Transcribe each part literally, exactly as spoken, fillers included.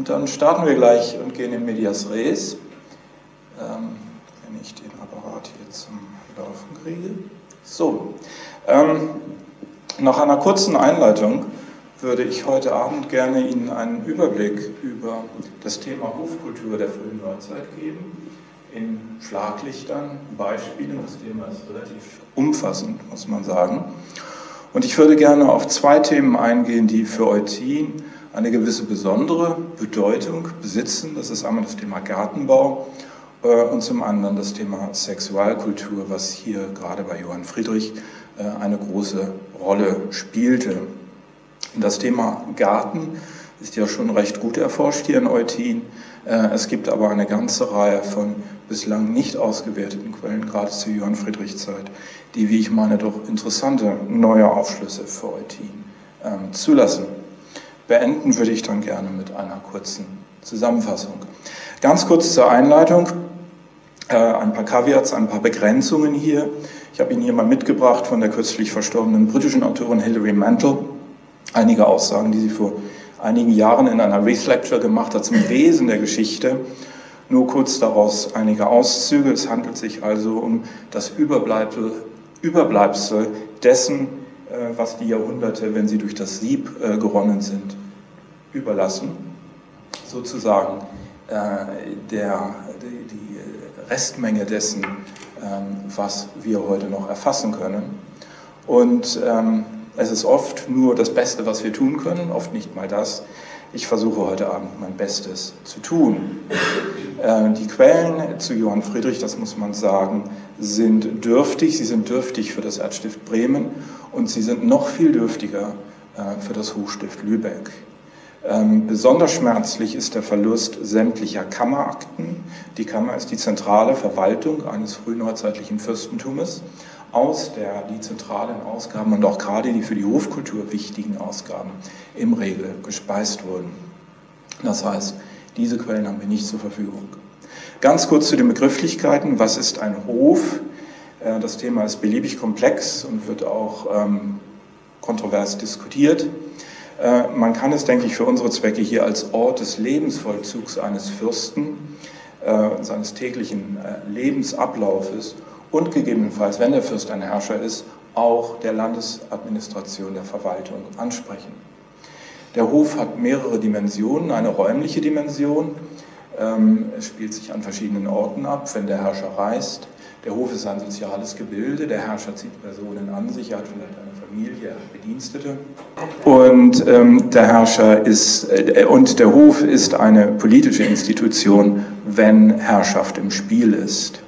Und dann starten wir gleich und gehen in medias res, ähm, wenn ich den Apparat hier zum Laufen kriege. So, ähm, nach einer kurzen Einleitung würde ich heute Abend gerne Ihnen einen Überblick über das Thema Hofkultur der frühen Neuzeit geben, in Schlaglichtern, Beispielen. Das Thema ist relativ umfassend, muss man sagen. Und ich würde gerne auf zwei Themen eingehen, die für Eutin eine gewisse besondere Bedeutung besitzen. Das ist einmal das Thema Gartenbau äh, und zum anderen das Thema Sexualkultur, was hier gerade bei Johann Friedrich äh, eine große Rolle spielte. Das Thema Garten ist ja schon recht gut erforscht hier in Eutin. Äh, es gibt aber eine ganze Reihe von bislang nicht ausgewerteten Quellen, gerade zur Johann Friedrich Zeit, die, wie ich meine, doch interessante neue Aufschlüsse für Eutin äh, zulassen. Beenden würde ich dann gerne mit einer kurzen Zusammenfassung. Ganz kurz zur Einleitung, äh, ein paar Caveats, ein paar Begrenzungen hier. Ich habe Ihnen hier mal mitgebracht von der kürzlich verstorbenen britischen Autorin Hilary Mantel einige Aussagen, die sie vor einigen Jahren in einer Reith Lecture gemacht hat zum Wesen der Geschichte. Nur kurz daraus einige Auszüge. Es handelt sich also um das Überbleibsel, Überbleibsel dessen, was die Jahrhunderte, wenn sie durch das Sieb äh, geronnen sind, überlassen. Sozusagen äh, der, die, die Restmenge dessen, ähm, was wir heute noch erfassen können. Und ähm, es ist oft nur das Beste, was wir tun können, oft nicht mal das. Ich versuche heute Abend mein Bestes zu tun. Äh, die Quellen zu Johann Friedrich, das muss man sagen, sind dürftig. Sie sind dürftig für das Erzstift Bremen und sie sind noch viel dürftiger äh, für das Hochstift Lübeck. Ähm, besonders schmerzlich ist der Verlust sämtlicher Kammerakten. Die Kammer ist die zentrale Verwaltung eines frühneuzeitlichen Fürstentumes, aus der die zentralen Ausgaben und auch gerade die für die Hofkultur wichtigen Ausgaben im Regel gespeist wurden. Das heißt, diese Quellen haben wir nicht zur Verfügung. Ganz kurz zu den Begrifflichkeiten. Was ist ein Hof? Das Thema ist beliebig komplex und wird auch ähm, kontrovers diskutiert. Äh, man kann es, denke ich, für unsere Zwecke hier als Ort des Lebensvollzugs eines Fürsten, äh, seines täglichen äh, Lebensablaufes und gegebenenfalls, wenn der Fürst ein Herrscher ist, auch der Landesadministration, der Verwaltung ansprechen. Der Hof hat mehrere Dimensionen, eine räumliche Dimension. Ähm, es spielt sich an verschiedenen Orten ab, wenn der Herrscher reist. Der Hof ist ein soziales Gebilde, der Herrscher zieht Personen an sich, er hat vielleicht eine Familie, er hat Bedienstete. Und ähm, der Herrscher ist, äh, und der Hof ist eine politische Institution, wenn Herrschaft im Spiel ist.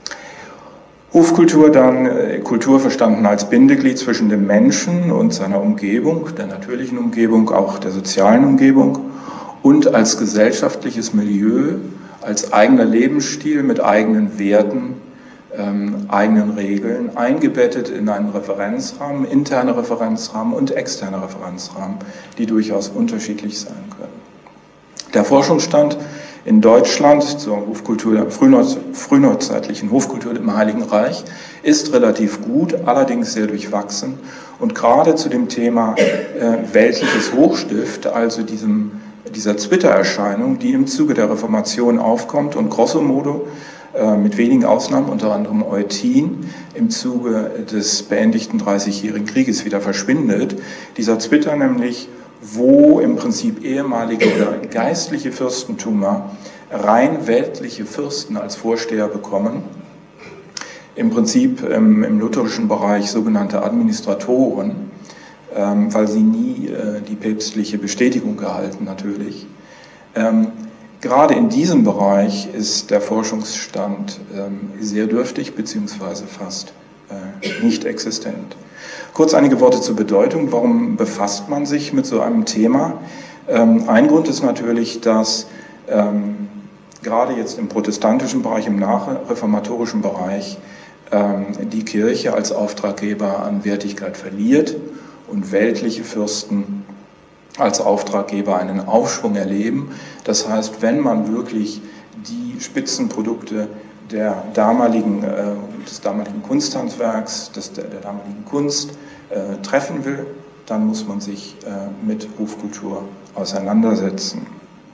Hofkultur dann, äh, Kultur verstanden als Bindeglied zwischen dem Menschen und seiner Umgebung, der natürlichen Umgebung, auch der sozialen Umgebung und als gesellschaftliches Milieu, als eigener Lebensstil mit eigenen Werten, ähm, eigenen Regeln, eingebettet in einen Referenzrahmen, interne Referenzrahmen und externe Referenzrahmen, die durchaus unterschiedlich sein können. Der Forschungsstand in Deutschland zur Hofkultur, der frühneuz, frühneuzeitlichen Hofkultur im Heiligen Reich ist relativ gut, allerdings sehr durchwachsen. Und gerade zu dem Thema äh, weltliches Hochstift, also diesem, dieser Zwittererscheinung, die im Zuge der Reformation aufkommt und grosso modo äh, mit wenigen Ausnahmen, unter anderem Eutin, im Zuge des beendigten Dreißigjährigen Krieges wieder verschwindet. Dieser Zwitter nämlich, wo im Prinzip ehemalige oder geistliche Fürstentümer rein weltliche Fürsten als Vorsteher bekommen, im Prinzip ähm, im lutherischen Bereich sogenannte Administratoren, ähm, weil sie nie äh, die päpstliche Bestätigung erhalten natürlich. Ähm, gerade in diesem Bereich ist der Forschungsstand ähm, sehr dürftig beziehungsweise fast äh, nicht existent. Kurz einige Worte zur Bedeutung. Warum befasst man sich mit so einem Thema? Ähm, ein Grund ist natürlich, dass ähm, gerade jetzt im protestantischen Bereich, im nachreformatorischen Bereich, ähm, die Kirche als Auftraggeber an Wertigkeit verliert und weltliche Fürsten als Auftraggeber einen Aufschwung erleben. Das heißt, wenn man wirklich die Spitzenprodukte der damaligen, äh, des damaligen Kunsthandwerks, des, der, der damaligen Kunst äh, treffen will, dann muss man sich äh, mit Hofkultur auseinandersetzen.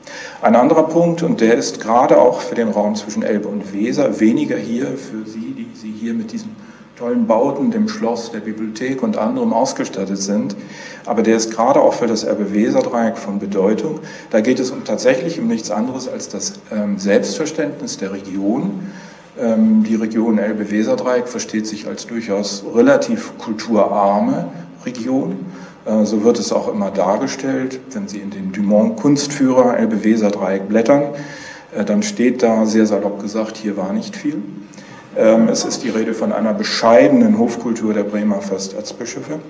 Ein anderer Punkt, und der ist gerade auch für den Raum zwischen Elbe und Weser, weniger hier für Sie, die Sie hier mit diesen tollen Bauten, dem Schloss, der Bibliothek und anderem ausgestattet sind, aber der ist gerade auch für das Elbe-Weser-Dreieck von Bedeutung. Da geht es um, tatsächlich um nichts anderes als das ähm, Selbstverständnis der Region. Ähm, die Region Elbe-Weser-Dreieck versteht sich als durchaus relativ kulturarme Region. Äh, so wird es auch immer dargestellt. Wenn Sie in den Dumont-Kunstführer Elbe-Weser-Dreieck blättern, äh, dann steht da sehr salopp gesagt, hier war nicht viel. Es ist die Rede von einer bescheidenen Hofkultur der Bremer Fürsterzbischöfe.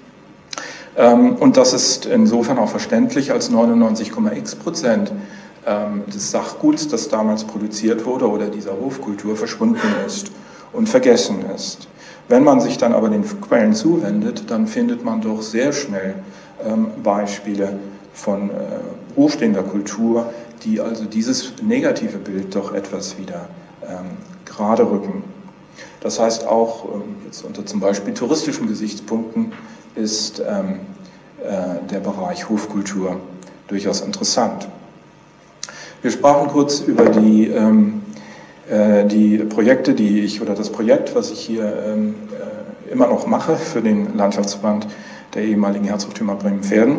Und das ist insofern auch verständlich, als neunundneunzig Komma x Prozent des Sachguts, das damals produziert wurde, oder dieser Hofkultur verschwunden ist und vergessen ist. Wenn man sich dann aber den Quellen zuwendet, dann findet man doch sehr schnell Beispiele von hochstehender Kultur, die also dieses negative Bild doch etwas wieder gerade rücken. Das heißt auch, jetzt unter zum Beispiel touristischen Gesichtspunkten ist ähm, äh, der Bereich Hofkultur durchaus interessant. Wir sprachen kurz über die, ähm, äh, die Projekte, die ich, oder das Projekt, was ich hier ähm, äh, immer noch mache für den Landschaftsverband der ehemaligen Herzogtümer Bremen-Verden.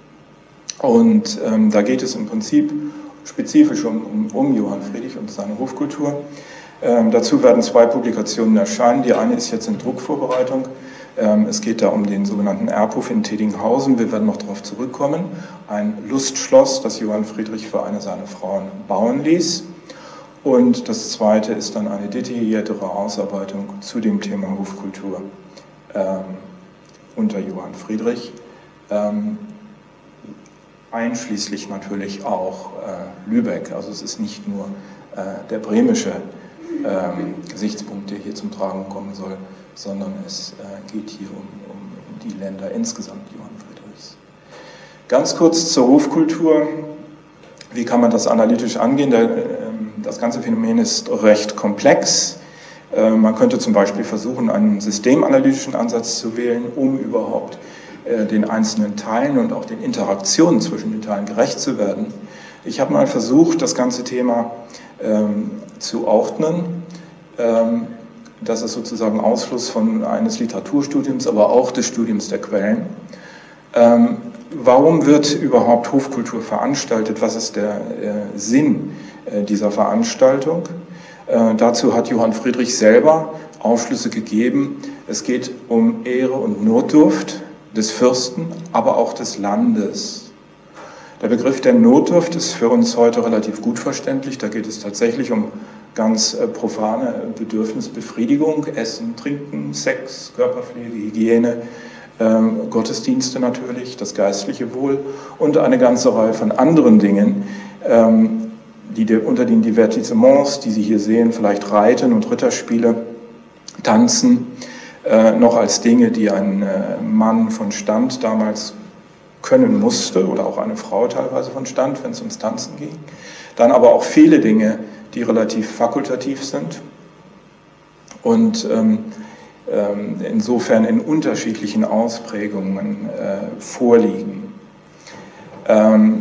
Und ähm, da geht es im Prinzip spezifisch um, um, um Johann Friedrich und seine Hofkultur. Ähm, dazu werden zwei Publikationen erscheinen. Die eine ist jetzt in Druckvorbereitung. Ähm, es geht da um den sogenannten Erbhof in Tedinghausen. Wir werden noch darauf zurückkommen. Ein Lustschloss, das Johann Friedrich für eine seiner Frauen bauen ließ. Und das zweite ist dann eine detailliertere Ausarbeitung zu dem Thema Hofkultur ähm, unter Johann Friedrich. Ähm, einschließlich natürlich auch äh, Lübeck. Also es ist nicht nur äh, der bremische Ähm, Gesichtspunkt, der hier zum Tragen kommen soll, sondern es äh, geht hier um, um die Länder insgesamt Johann Friedrichs. Ganz kurz zur Hofkultur. Wie kann man das analytisch angehen? Der, äh, das ganze Phänomen ist recht komplex. Äh, man könnte zum Beispiel versuchen, einen systemanalytischen Ansatz zu wählen, um überhaupt äh, den einzelnen Teilen und auch den Interaktionen zwischen den Teilen gerecht zu werden. Ich habe mal versucht, das ganze Thema ähm, zu ordnen. Ähm, das ist sozusagen Ausfluss von eines Literaturstudiums, aber auch des Studiums der Quellen. Ähm, warum wird überhaupt Hofkultur veranstaltet? Was ist der äh, Sinn äh, dieser Veranstaltung? Äh, dazu hat Johann Friedrich selber Aufschlüsse gegeben. Es geht um Ehre und Notdurft des Fürsten, aber auch des Landes. Der Begriff der Notdurft ist für uns heute relativ gut verständlich. Da geht es tatsächlich um ganz profane Bedürfnisbefriedigung, Essen, Trinken, Sex, Körperpflege, Hygiene, ähm, Gottesdienste natürlich, das geistliche Wohl und eine ganze Reihe von anderen Dingen, ähm, die unter den Divertissements, die Sie hier sehen, vielleicht Reiten und Ritterspiele, Tanzen, äh, noch als Dinge, die ein äh, Mann von Stand damals können musste oder auch eine Frau teilweise von Stand, wenn es ums Tanzen ging. Dann aber auch viele Dinge, die relativ fakultativ sind und ähm, ähm, insofern in unterschiedlichen Ausprägungen äh, vorliegen. Ähm,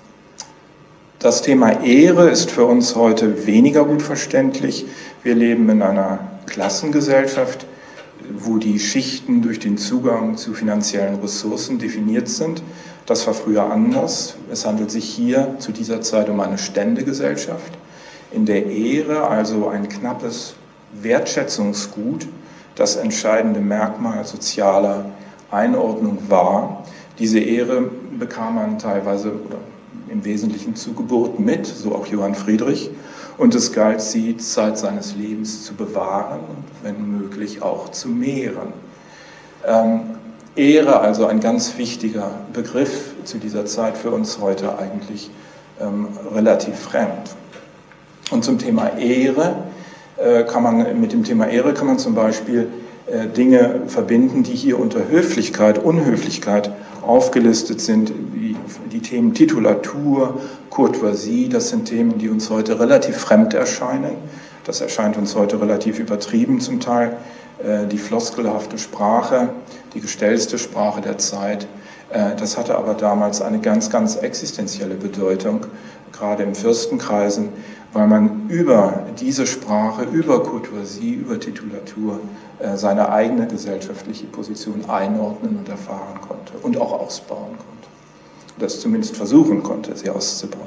das Thema Ehre ist für uns heute weniger gut verständlich. Wir leben in einer Klassengesellschaft, wo die Schichten durch den Zugang zu finanziellen Ressourcen definiert sind. Das war früher anders. Es handelt sich hier zu dieser Zeit um eine Ständegesellschaft, in der Ehre, also ein knappes Wertschätzungsgut, das entscheidende Merkmal sozialer Einordnung war. Diese Ehre bekam man teilweise oder im Wesentlichen zur Geburt mit, so auch Johann Friedrich. Und es galt, sie Zeit seines Lebens zu bewahren und wenn möglich auch zu mehren. Ähm, Ehre, also ein ganz wichtiger Begriff zu dieser Zeit, für uns heute eigentlich ähm, relativ fremd. Und zum Thema Ehre äh, kann man, mit dem Thema Ehre kann man zum Beispiel äh, Dinge verbinden, die hier unter Höflichkeit, Unhöflichkeit aufgelistet sind, wie die Themen Titulatur, Courtoisie, das sind Themen, die uns heute relativ fremd erscheinen. Das erscheint uns heute relativ übertrieben zum Teil. Die floskelhafte Sprache, die gestellste Sprache der Zeit, das hatte aber damals eine ganz, ganz existenzielle Bedeutung, gerade in Fürstenkreisen, weil man über diese Sprache, über Courtoisie, über Titulatur äh, seine eigene gesellschaftliche Position einordnen und erfahren konnte und auch ausbauen konnte. Das zumindest versuchen konnte, sie auszubauen.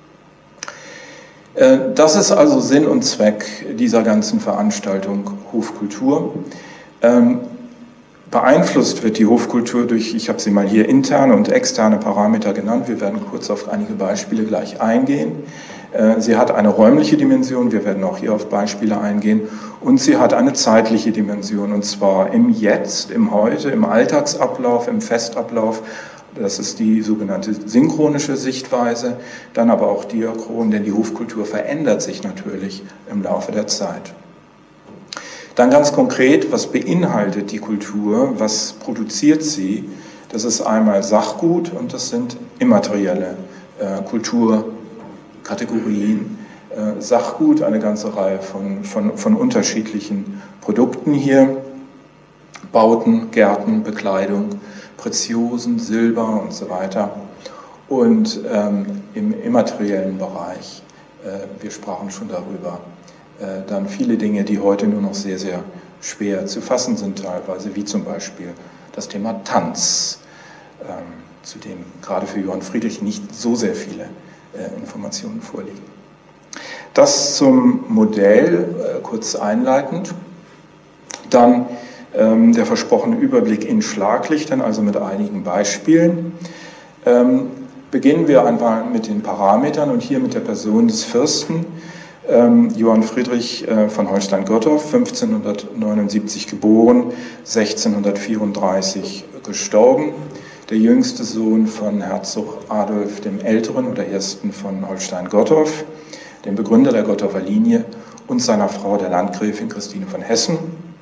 Äh, das ist also Sinn und Zweck dieser ganzen Veranstaltung Hofkultur. Ähm, Beeinflusst wird die Hofkultur durch, ich habe sie mal hier interne und externe Parameter genannt, wir werden kurz auf einige Beispiele gleich eingehen. Sie hat eine räumliche Dimension, wir werden auch hier auf Beispiele eingehen, und sie hat eine zeitliche Dimension, und zwar im Jetzt, im Heute, im Alltagsablauf, im Festablauf. Das ist die sogenannte synchronische Sichtweise, dann aber auch diachron, denn die Hofkultur verändert sich natürlich im Laufe der Zeit. Dann ganz konkret, was beinhaltet die Kultur, was produziert sie? Das ist einmal Sachgut und das sind immaterielle äh, Kulturkategorien. Äh, Sachgut, eine ganze Reihe von, von, von unterschiedlichen Produkten hier, Bauten, Gärten, Bekleidung, Preziosen, Silber und so weiter. Und ähm, im immateriellen Bereich, äh, wir sprachen schon darüber, dann viele Dinge, die heute nur noch sehr, sehr schwer zu fassen sind teilweise, wie zum Beispiel das Thema Tanz, zu dem gerade für Johann Friedrich nicht so sehr viele Informationen vorliegen. Das zum Modell, kurz einleitend. Dann der versprochene Überblick in Schlaglichtern, also mit einigen Beispielen. Beginnen wir einmal mit den Parametern und hier mit der Person des Fürsten. Ähm, Johann Friedrich äh, von Holstein-Gottorf, fünfzehnhundertneunundsiebzig geboren, sechzehnhundertvierunddreißig gestorben, der jüngste Sohn von Herzog Adolf dem Älteren oder Ersten von Holstein-Gottorf, dem Begründer der Gottorfer Linie, und seiner Frau, der Landgräfin Christine von Hessen.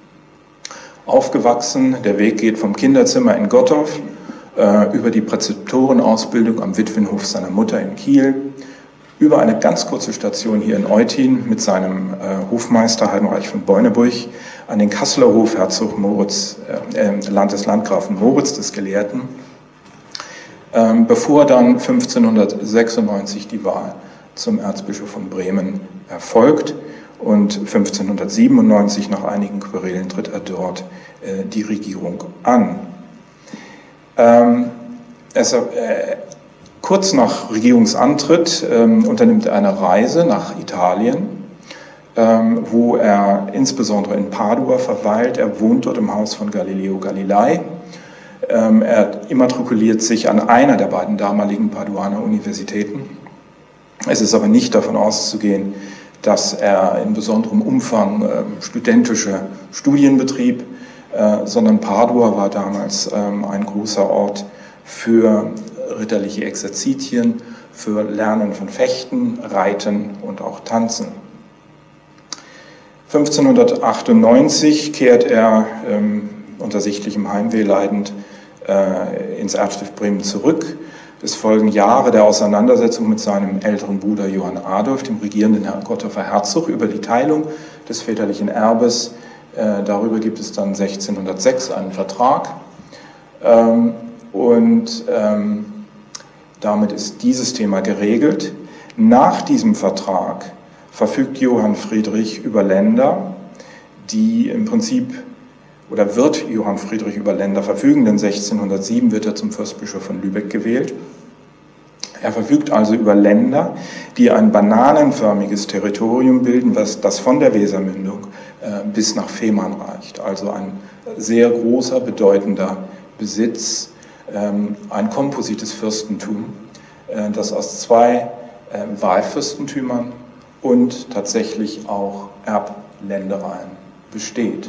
Aufgewachsen, der Weg geht vom Kinderzimmer in Gottorf äh, über die Präzeptorenausbildung am Witwenhof seiner Mutter in Kiel, über eine ganz kurze Station hier in Eutin mit seinem äh, Hofmeister Heidenreich von Beuneburg an den Kasseler Hof Herzog Moritz, äh, Land des Landgrafen Moritz, des Gelehrten, ähm, bevor dann fünfzehnhundertsechsundneunzig die Wahl zum Erzbischof von Bremen erfolgt und fünfzehnhundertsiebenundneunzig, nach einigen Querelen, tritt er dort äh, die Regierung an. Ähm, es, äh, Kurz nach Regierungsantritt ähm, unternimmt er eine Reise nach Italien, ähm, wo er insbesondere in Padua verweilt. Er wohnt dort im Haus von Galileo Galilei. Ähm, er immatrikuliert sich an einer der beiden damaligen Paduaner Universitäten. Es ist aber nicht davon auszugehen, dass er in besonderem Umfang äh, studentische Studien betrieb, äh, sondern Padua war damals ähm, ein großer Ort für ritterliche Exerzitien, für Lernen von Fechten, Reiten und auch Tanzen. fünfzehnhundertachtundneunzig kehrt er ähm, unter sichtlichem Heimweh leidend äh, ins Erzstift Bremen zurück. Es folgen Jahre der Auseinandersetzung mit seinem älteren Bruder Johann Adolf, dem regierenden Gottorfer Herzog, über die Teilung des väterlichen Erbes. Äh, darüber gibt es dann sechzehnhundertsechs einen Vertrag. Ähm, und ähm, damit ist dieses Thema geregelt. Nach diesem Vertrag verfügt Johann Friedrich über Länder, die im Prinzip, oder wird Johann Friedrich über Länder verfügen, denn sechzehnhundertsieben wird er zum Fürstbischof von Lübeck gewählt. Er verfügt also über Länder, die ein bananenförmiges Territorium bilden, was das von der Wesermündung äh, bis nach Fehmarn reicht. Also ein sehr großer, bedeutender Besitz, ähm, ein komposites Fürstentum, äh, das aus zwei äh, Wahlfürstentümern und tatsächlich auch Erbländereien besteht.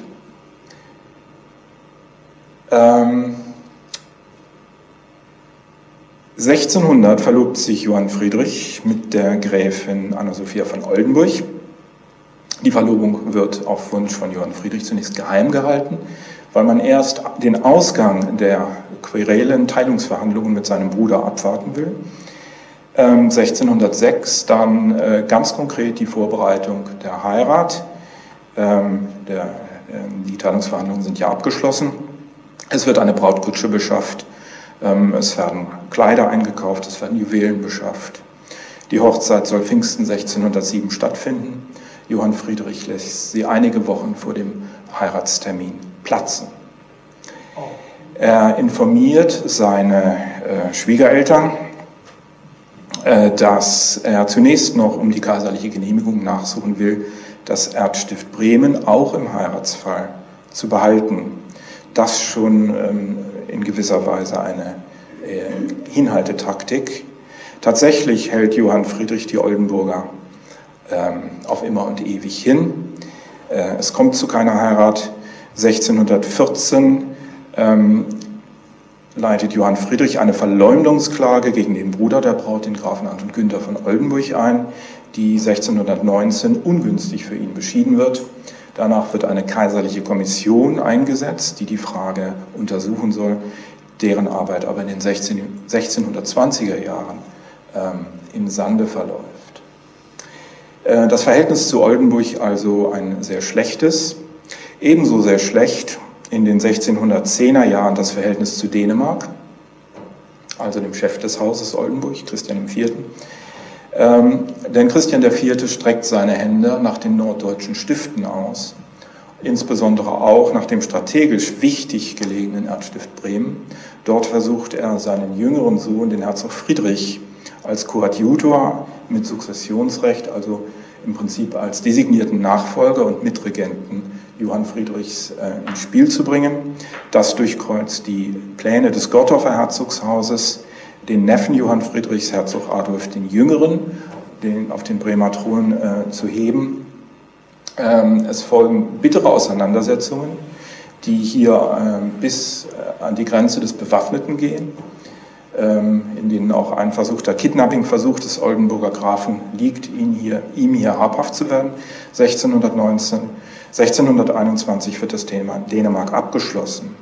Ähm, sechzehnhundert verlobt sich Johann Friedrich mit der Gräfin Anna-Sophia von Oldenburg. Die Verlobung wird auf Wunsch von Johann Friedrich zunächst geheim gehalten, weil man erst den Ausgang der querelen Teilungsverhandlungen mit seinem Bruder abwarten will. Ähm, sechzehnhundertsechs dann äh, ganz konkret die Vorbereitung der Heirat. Ähm, der, äh, die Teilungsverhandlungen sind ja abgeschlossen. Es wird eine Brautkutsche beschafft, ähm, es werden Kleider eingekauft, es werden Juwelen beschafft. Die Hochzeit soll Pfingsten sechzehnhundertsieben stattfinden. Johann Friedrich lässt sie einige Wochen vor dem Heiratstermin platzen. Er informiert seine äh, Schwiegereltern, äh, dass er zunächst noch um die kaiserliche Genehmigung nachsuchen will, das Erzstift Bremen auch im Heiratsfall zu behalten. Das schon ähm, in gewisser Weise eine äh, Hinhaltetaktik. Tatsächlich hält Johann Friedrich die Oldenburger ähm, auf immer und ewig hin. Äh, es kommt zu keiner Heirat. sechzehnhundertvierzehn ähm, leitet Johann Friedrich eine Verleumdungsklage gegen den Bruder der Braut, den Grafen Anton Günther von Oldenburg, ein, die sechzehnhundertneunzehn ungünstig für ihn beschieden wird. Danach wird eine kaiserliche Kommission eingesetzt, die die Frage untersuchen soll, deren Arbeit aber in den sechzehnhundertzwanziger Jahren ähm, im Sande verläuft. Äh, das Verhältnis zu Oldenburg also ein sehr schlechtes, ebenso sehr schlecht in den sechzehnhundertzehner Jahren das Verhältnis zu Dänemark, also dem Chef des Hauses Oldenburg, Christian der Vierte. Ähm, denn Christian der Vierte streckt seine Hände nach den norddeutschen Stiften aus, insbesondere auch nach dem strategisch wichtig gelegenen Erzstift Bremen. Dort versucht er seinen jüngeren Sohn, den Herzog Friedrich, als Coadjutor mit Sukzessionsrecht, also im Prinzip als designierten Nachfolger und Mitregenten Johann Friedrichs äh, ins Spiel zu bringen. Das durchkreuzt die Pläne des Gottorfer Herzogshauses, den Neffen Johann Friedrichs, Herzog Adolf den Jüngeren, den auf den Bremer Thron äh, zu heben. Ähm, es folgen bittere Auseinandersetzungen, die hier äh, bis äh, an die Grenze des Bewaffneten gehen, ähm, in denen auch ein versuchter Kidnapping-Versuch des Oldenburger Grafen liegt, ihn hier, ihm hier habhaft zu werden. sechzehnhundertneunzehn, sechzehnhunderteinundzwanzig wird das Thema Dänemark abgeschlossen.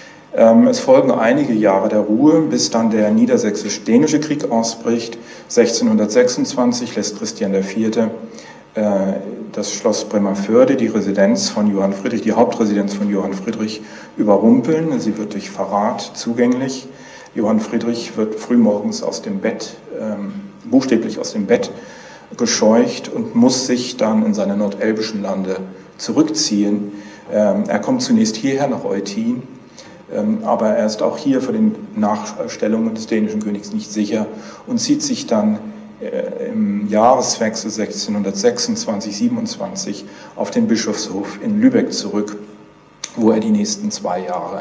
Es folgen einige Jahre der Ruhe, bis dann der Niedersächsisch-Dänische Krieg ausbricht. sechzehnhundertsechsundzwanzig lässt Christian der Vierte äh, das Schloss Bremerförde, die Residenz von Johann Friedrich, die Hauptresidenz von Johann Friedrich, überrumpeln. Sie wird durch Verrat zugänglich. Johann Friedrich wird frühmorgens aus dem Bett, ähm, buchstäblich aus dem Bett gescheucht und muss sich dann in seine nordelbischen Lande zurückziehen. Ähm, er kommt zunächst hierher nach Eutin, aber er ist auch hier für den Nachstellungen des dänischen Königs nicht sicher und zieht sich dann im Jahreswechsel sechzehnhundertsechsundzwanzig siebenundzwanzig auf den Bischofshof in Lübeck zurück, wo er die nächsten zwei Jahre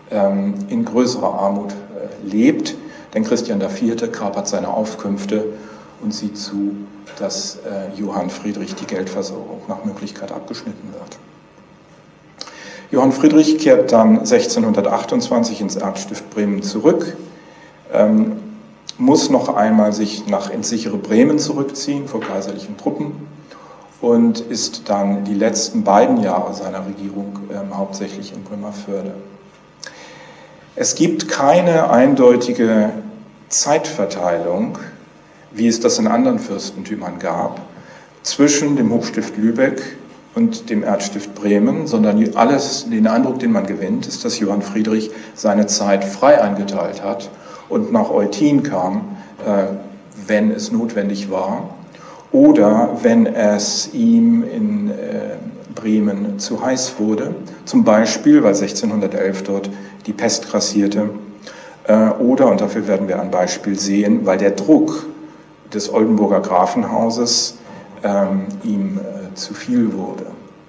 in größerer Armut lebt. Denn Christian der Vierte kapert seine Aufkünfte und sieht zu, dass Johann Friedrich die Geldversorgung nach Möglichkeit abgeschnitten wird. Johann Friedrich kehrt dann sechzehnhundertachtundzwanzig ins Erzstift Bremen zurück, ähm, muss noch einmal sich nach ins sichere Bremen zurückziehen vor kaiserlichen Truppen und ist dann die letzten beiden Jahre seiner Regierung ähm, hauptsächlich in Bremerförde. Es gibt keine eindeutige Zeitverteilung, wie es das in anderen Fürstentümern gab, zwischen dem Hochstift Lübeck und dem Erzstift Bremen, sondern alles, den Eindruck, den man gewinnt, ist, dass Johann Friedrich seine Zeit frei eingeteilt hat und nach Eutin kam, äh, wenn es notwendig war, oder wenn es ihm in äh, Bremen zu heiß wurde, zum Beispiel, weil sechzehnhundertelf dort die Pest grassierte, äh, oder, und dafür werden wir ein Beispiel sehen, weil der Druck des Oldenburger Grafenhauses ähm, ihm äh, zu viel wurde.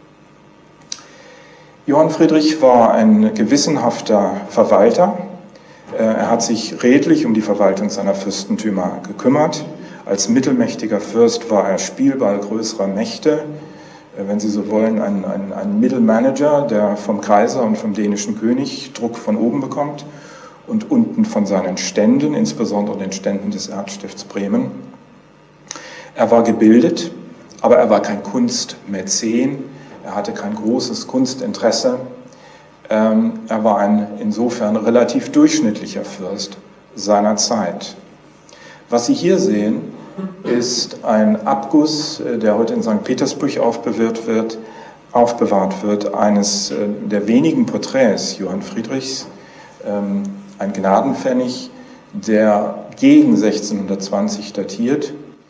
Johann Friedrich war ein gewissenhafter Verwalter. Äh, er hat sich redlich um die Verwaltung seiner Fürstentümer gekümmert. Als mittelmächtiger Fürst war er Spielball größerer Mächte, äh, wenn Sie so wollen, ein, ein, ein Mittelmanager, der vom Kaiser und vom dänischen König Druck von oben bekommt und unten von seinen Ständen, insbesondere den Ständen des Erzstifts Bremen. Er war gebildet, aber er war kein Kunstmäzen, er hatte kein großes Kunstinteresse. Ähm, er war ein insofern relativ durchschnittlicher Fürst seiner Zeit. Was Sie hier sehen, ist ein Abguss, der heute in Sankt Petersburg aufbewahrt wird, aufbewahrt wird, eines der wenigen Porträts Johann Friedrichs, ähm, ein Gnadenpfennig, der gegen sechzehnhundertzwanzig datiert.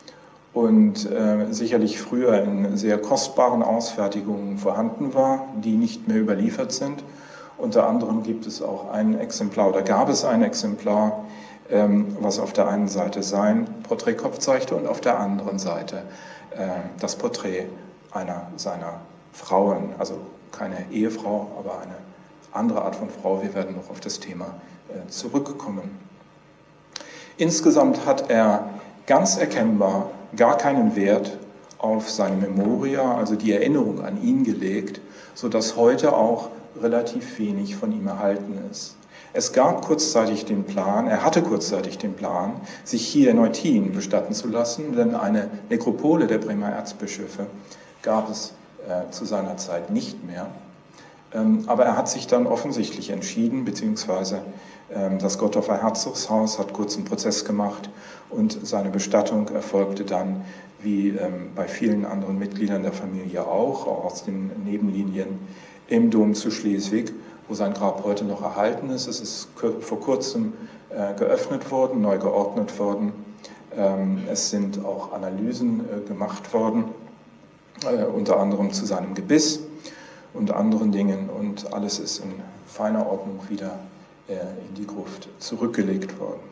und äh, sicherlich früher in sehr kostbaren Ausfertigungen vorhanden war, die nicht mehr überliefert sind. Unter anderem gibt es auch ein Exemplar oder gab es ein Exemplar, ähm, was auf der einen Seite sein Porträtkopf zeigte und auf der anderen Seite äh, das Porträt einer seiner Frauen, also keine Ehefrau, aber eine andere Art von Frau. Wir werden noch auf das Thema äh, zurückkommen. Insgesamt hat er ganz erkennbar gar keinen Wert auf seine Memoria, also die Erinnerung an ihn gelegt, sodass heute auch relativ wenig von ihm erhalten ist. Es gab kurzzeitig den Plan, er hatte kurzzeitig den Plan, sich hier in Eutin bestatten zu lassen, denn eine Nekropole der Bremer Erzbischöfe gab es äh, zu seiner Zeit nicht mehr. Ähm, aber er hat sich dann offensichtlich entschieden, beziehungsweise ähm, das Gottorfer Herzogshaus hat kurz einen Prozess gemacht und seine Bestattung erfolgte dann, wie ähm, bei vielen anderen Mitgliedern der Familie auch, auch aus den Nebenlinien, im Dom zu Schleswig, wo sein Grab heute noch erhalten ist. Es ist vor kurzem äh, geöffnet worden, neu geordnet worden. Ähm, es sind auch Analysen äh, gemacht worden, äh, unter anderem zu seinem Gebiss und anderen Dingen, und alles ist in feiner Ordnung wieder äh, in die Gruft zurückgelegt worden.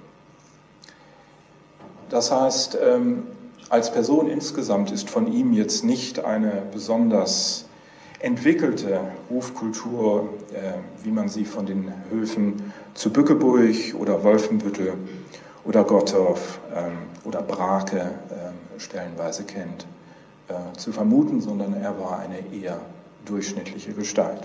Das heißt, ähm, als Person insgesamt ist von ihm jetzt nicht eine besonders entwickelte Hofkultur, äh, wie man sie von den Höfen zu Bückeburg oder Wolfenbüttel oder Gottorf ähm, oder Brake äh, stellenweise kennt, äh, zu vermuten, sondern er war eine eher durchschnittliche Gestalt.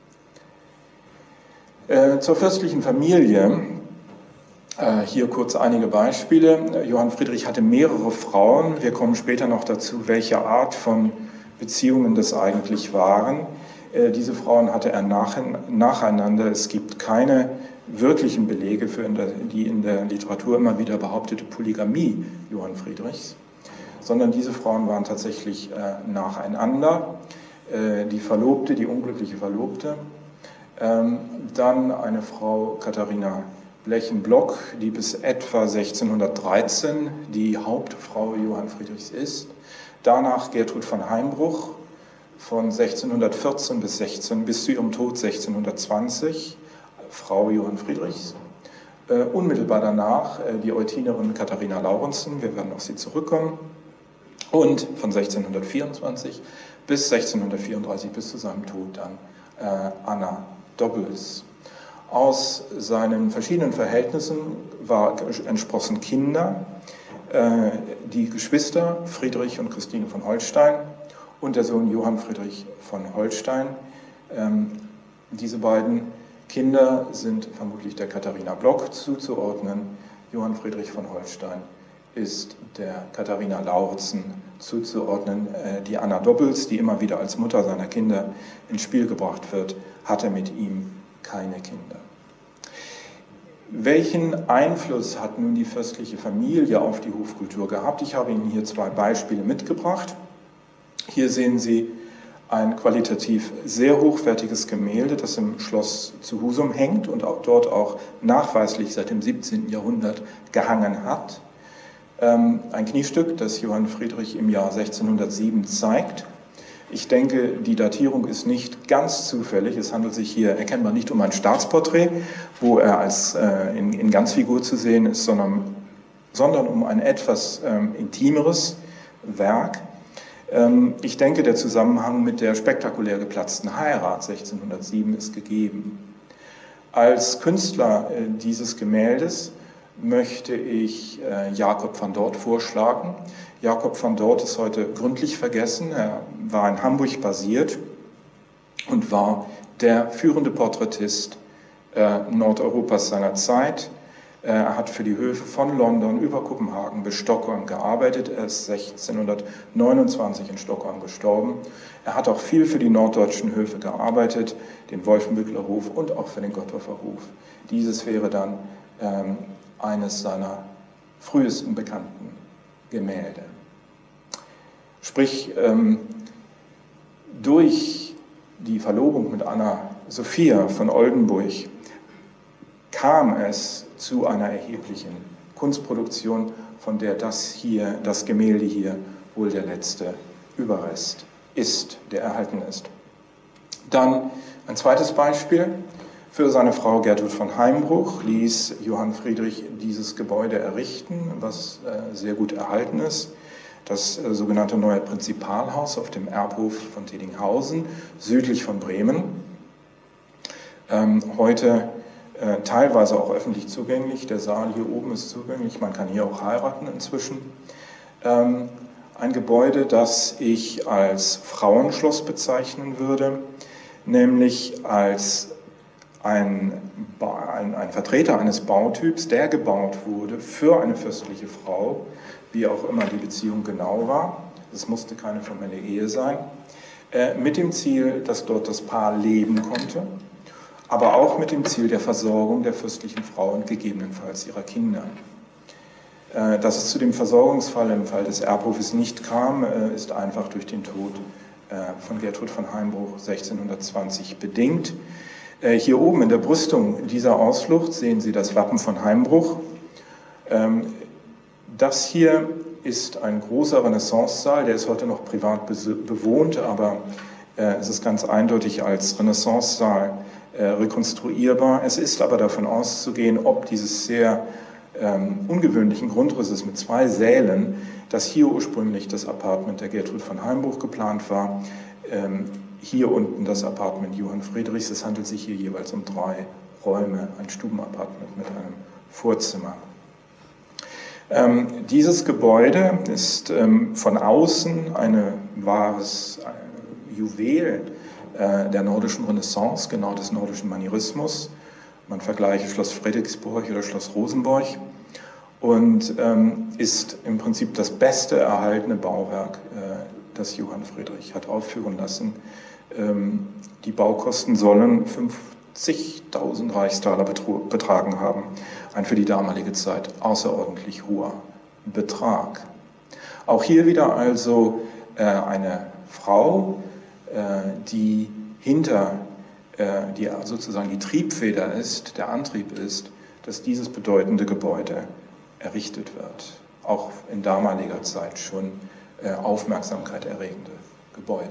Äh, zur fürstlichen Familie, äh, hier kurz einige Beispiele. Johann Friedrich hatte mehrere Frauen, wir kommen später noch dazu, welche Art von Beziehungen das eigentlich waren. Äh, diese Frauen hatte er nach, nacheinander. Es gibt keine wirklichen Belege für in der, die in der Literatur immer wieder behauptete Polygamie Johann Friedrichs, sondern diese Frauen waren tatsächlich äh, nacheinander. Äh, die Verlobte, die unglückliche Verlobte, ähm, dann eine Frau Katharina Blechen-Block, die bis etwa sechzehnhundertdreizehn die Hauptfrau Johann Friedrichs ist. Danach Gertrud von Heimbruch von sechzehnhundertvierzehn bis, sechzehn, bis zu ihrem Tod sechzehnhundertzwanzig, Frau Johann Friedrichs. Äh, unmittelbar danach äh, die Eutinerin Katharina Laurenzen, wir werden auf sie zurückkommen. Und von sechzehnhundertvierundzwanzig bis sechzehnhundertvierunddreißig, bis zu seinem Tod dann äh, Anna Dobbels. Aus seinen verschiedenen Verhältnissen war entsprossen Kinder, äh, die Geschwister Friedrich und Christine von Holstein und der Sohn Johann Friedrich von Holstein. Ähm, diese beiden Kinder sind vermutlich der Katharina Block zuzuordnen. Johann Friedrich von Holstein ist der Katharina Laurenzen zuzuordnen. Äh, die Anna Dobbels, die immer wieder als Mutter seiner Kinder ins Spiel gebracht wird, hatte mit ihm keine Kinder. Welchen Einfluss hat nun die fürstliche Familie auf die Hofkultur gehabt? Ich habe Ihnen hier zwei Beispiele mitgebracht. Hier sehen Sie ein qualitativ sehr hochwertiges Gemälde, das im Schloss zu Husum hängt und auch dort auch nachweislich seit dem siebzehnten Jahrhundert gehangen hat. Ein Kniestück, das Johann Friedrich im Jahr sechzehnhundertsieben zeigt. Ich denke, die Datierung ist nicht ganz zufällig. Es handelt sich hier erkennbar nicht um ein Staatsporträt, wo er als äh, in, in Ganzfigur zu sehen ist, sondern, sondern um ein etwas ähm, intimeres Werk. Ähm, ich denke, der Zusammenhang mit der spektakulär geplatzten Heirat sechzehnhundertsieben ist gegeben. Als Künstler äh, dieses Gemäldes möchte ich äh, Jakob van Dort vorschlagen. Jakob van Dort ist heute gründlich vergessen. Er war in Hamburg basiert und war der führende Porträtist äh, Nordeuropas seiner Zeit. Äh, er hat für die Höfe von London über Kopenhagen bis Stockholm gearbeitet. Er ist sechzehnhundertneunundzwanzig in Stockholm gestorben. Er hat auch viel für die norddeutschen Höfe gearbeitet, den Wolfenbüttler Hof und auch für den Gottorfer Hof. Dieses wäre dann ähm, eines seiner frühesten bekannten Gemälde. Sprich, ähm, durch die Verlobung mit Anna Sophia von Oldenburg kam es zu einer erheblichen Kunstproduktion von der das hier, das Gemälde hier wohl der letzte Überrest ist, der erhalten ist. Dann ein zweites Beispiel. Für seine Frau Gertrud von Heimbruch ließ Johann Friedrich dieses Gebäude errichten, was äh, sehr gut erhalten ist. Das äh, sogenannte Neue Prinzipalhaus auf dem Erbhof von Tedinghausen, südlich von Bremen. Ähm, heute äh, teilweise auch öffentlich zugänglich. Der Saal hier oben ist zugänglich, man kann hier auch heiraten inzwischen. Ähm, ein Gebäude, das ich als Frauenschloss bezeichnen würde, nämlich als Ein, ein, ein Vertreter eines Bautyps, der gebaut wurde für eine fürstliche Frau, wie auch immer die Beziehung genau war. Es musste keine formelle Ehe sein, äh, mit dem Ziel, dass dort das Paar leben konnte, aber auch mit dem Ziel der Versorgung der fürstlichen Frau und gegebenenfalls ihrer Kinder. Äh, dass es zu dem Versorgungsfall im Fall des Erbhofes nicht kam, äh, ist einfach durch den Tod äh, von Gertrud von Heimbruch sechzehnhundertzwanzig bedingt. Hier oben in der Brüstung dieser Ausflucht sehen Sie das Wappen von Heimbruch. Das hier ist ein großer Renaissancesaal, der ist heute noch privat bewohnt, aber es ist ganz eindeutig als Renaissancesaal rekonstruierbar. Es ist aber davon auszugehen, ob dieses sehr ungewöhnlichen Grundrisses mit zwei Sälen, dass hier ursprünglich das Appartement der Gertrud von Heimbruch geplant war, hier unten das Appartement Johann Friedrichs. Es handelt sich hier jeweils um drei Räume, ein Stubenappartement mit einem Vorzimmer. Ähm, dieses Gebäude ist ähm, von außen ein wahres ein Juwel äh, der nordischen Renaissance, genau des nordischen Manierismus. Man vergleiche Schloss Frederiksborg oder Schloss Rosenborg und ähm, ist im Prinzip das beste erhaltene Bauwerk, äh, das Johann Friedrich hat aufführen lassen. Die Baukosten sollen fünfzigtausend Reichstaler betragen haben. Ein für die damalige Zeit außerordentlich hoher Betrag. Auch hier wieder also eine Frau, die hinter, die sozusagen die Triebfeder ist, der Antrieb ist, dass dieses bedeutende Gebäude errichtet wird. Auch in damaliger Zeit schon Aufmerksamkeit erregende Gebäude.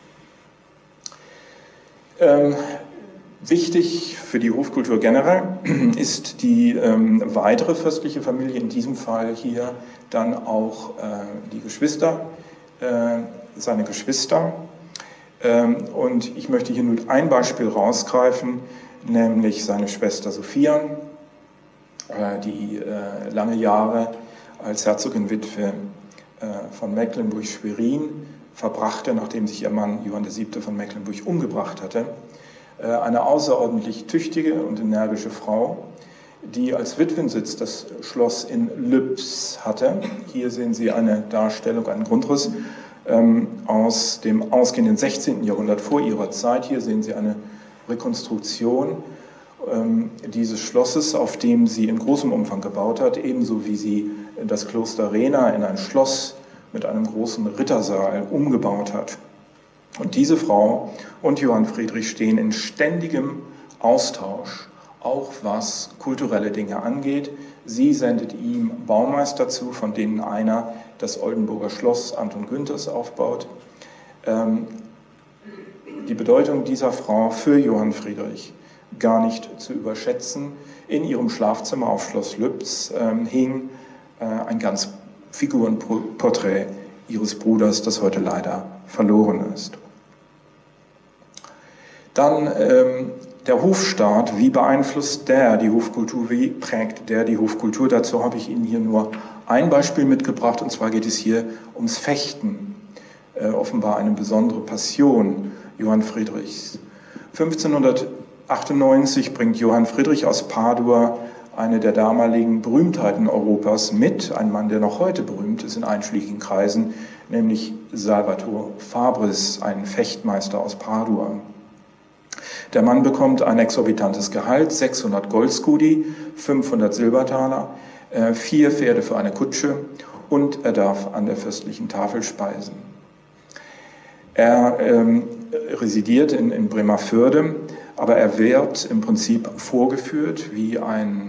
Ähm, wichtig für die Hofkultur generell ist die ähm, weitere fürstliche Familie, in diesem Fall hier dann auch äh, die Geschwister, äh, seine Geschwister. Ähm, und ich möchte hier nur ein Beispiel rausgreifen, nämlich seine Schwester Sophia, äh, die äh, lange Jahre als Herzogin-Witwe äh, von Mecklenburg-Schwerin verbrachte, nachdem sich ihr Mann Johann der Siebte von Mecklenburg umgebracht hatte. Eine außerordentlich tüchtige und energische Frau, die als Witwensitz das Schloss in Lübs hatte. Hier sehen Sie eine Darstellung, einen Grundriss ähm, aus dem ausgehenden sechzehnten Jahrhundert vor ihrer Zeit. Hier sehen Sie eine Rekonstruktion ähm, dieses Schlosses, auf dem sie in großem Umfang gebaut hat, ebenso wie sie das Kloster Rehna in ein Schloss mit einem großen Rittersaal umgebaut hat. Und diese Frau und Johann Friedrich stehen in ständigem Austausch, auch was kulturelle Dinge angeht. Sie sendet ihm Baumeister zu, von denen einer das Oldenburger Schloss Anton Günthers aufbaut. Ähm, die Bedeutung dieser Frau für Johann Friedrich gar nicht zu überschätzen. In ihrem Schlafzimmer auf Schloss Lübz ähm, hing äh, ein ganz Figurenporträt ihres Bruders, das heute leider verloren ist. Dann ähm, der Hofstaat, wie beeinflusst der die Hofkultur, wie prägt der die Hofkultur? Dazu habe ich Ihnen hier nur ein Beispiel mitgebracht, und zwar geht es hier ums Fechten, äh, offenbar eine besondere Passion Johann Friedrichs. fünfzehnhundertachtundneunzig bringt Johann Friedrich aus Padua eine der damaligen Berühmtheiten Europas mit, ein Mann, der noch heute berühmt ist in einschlägigen Kreisen, nämlich Salvator Fabris, ein Fechtmeister aus Padua. Der Mann bekommt ein exorbitantes Gehalt, sechshundert Goldskudi, fünfhundert Silbertaler, äh, vier Pferde für eine Kutsche und er darf an der fürstlichen Tafel speisen. Er ähm, residiert in, in Bremerförde, aber er wird im Prinzip vorgeführt wie ein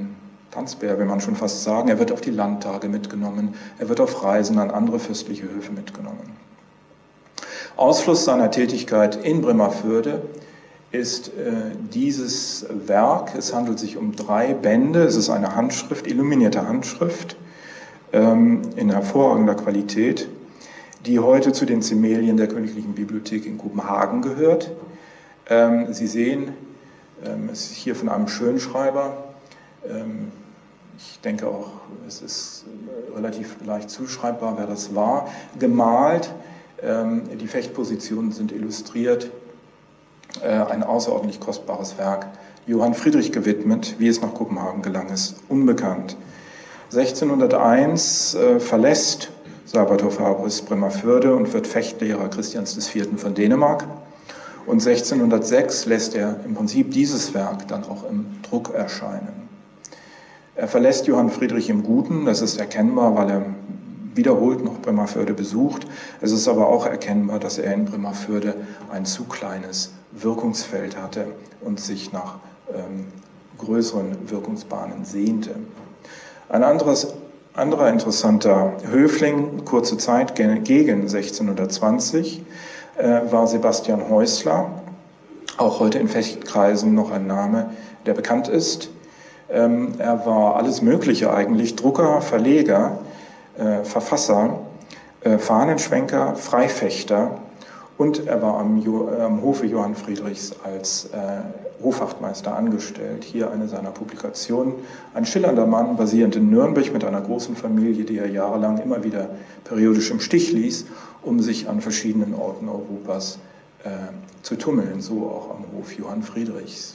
Tanzbär, will man schon fast sagen. Er wird auf die Landtage mitgenommen, er wird auf Reisen an andere fürstliche Höfe mitgenommen. Ausfluss seiner Tätigkeit in Bremerförde ist äh, dieses Werk. Es handelt sich um drei Bände. Es ist eine Handschrift, illuminierte Handschrift ähm, in hervorragender Qualität, die heute zu den Zimelien der Königlichen Bibliothek in Kopenhagen gehört. Ähm, Sie sehen, ähm, es ist hier von einem Schönschreiber. Ähm, ich denke auch, es ist relativ leicht zuschreibbar, wer das war, gemalt. Ähm, die Fechtpositionen sind illustriert. Ein außerordentlich kostbares Werk, Johann Friedrich gewidmet. Wie es nach Kopenhagen gelang, ist unbekannt. sechzehnhunderteins äh, verlässt Salvator Fabris Bremerförde und wird Fechtlehrer Christians des Vierten von Dänemark. Und sechzehnhundertsechs lässt er im Prinzip dieses Werk dann auch im Druck erscheinen. Er verlässt Johann Friedrich im Guten, das ist erkennbar, weil er wiederholt noch Bremerförde besucht. Es ist aber auch erkennbar, dass er in Bremerförde ein zu kleines Wirkungsfeld hatte und sich nach ähm, größeren Wirkungsbahnen sehnte. Ein anderes, anderer interessanter Höfling, kurze Zeit gegen sechzehnhundertzwanzig, äh, war Sebastian Häusler, auch heute in Fechtkreisen noch ein Name, der bekannt ist. Ähm, er war alles Mögliche eigentlich, Drucker, Verleger, äh, Verfasser, äh, Fahnenschwenker, Freifechter. Und er war am, jo am Hofe Johann Friedrichs als äh, Hofwachtmeister angestellt. Hier eine seiner Publikationen. Ein schillernder Mann, basierend in Nürnberg mit einer großen Familie, die er jahrelang immer wieder periodisch im Stich ließ, um sich an verschiedenen Orten Europas äh, zu tummeln, so auch am Hof Johann Friedrichs.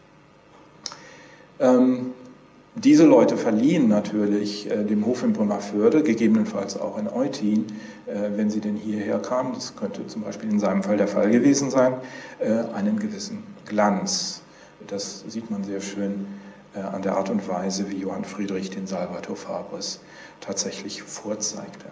Ähm, Diese Leute verliehen natürlich äh, dem Hof in Bremerförde, gegebenenfalls auch in Eutin, äh, wenn sie denn hierher kamen, das könnte zum Beispiel in seinem Fall der Fall gewesen sein, äh, einen gewissen Glanz. Das sieht man sehr schön äh, an der Art und Weise, wie Johann Friedrich den Salvator Fabris tatsächlich vorzeigte.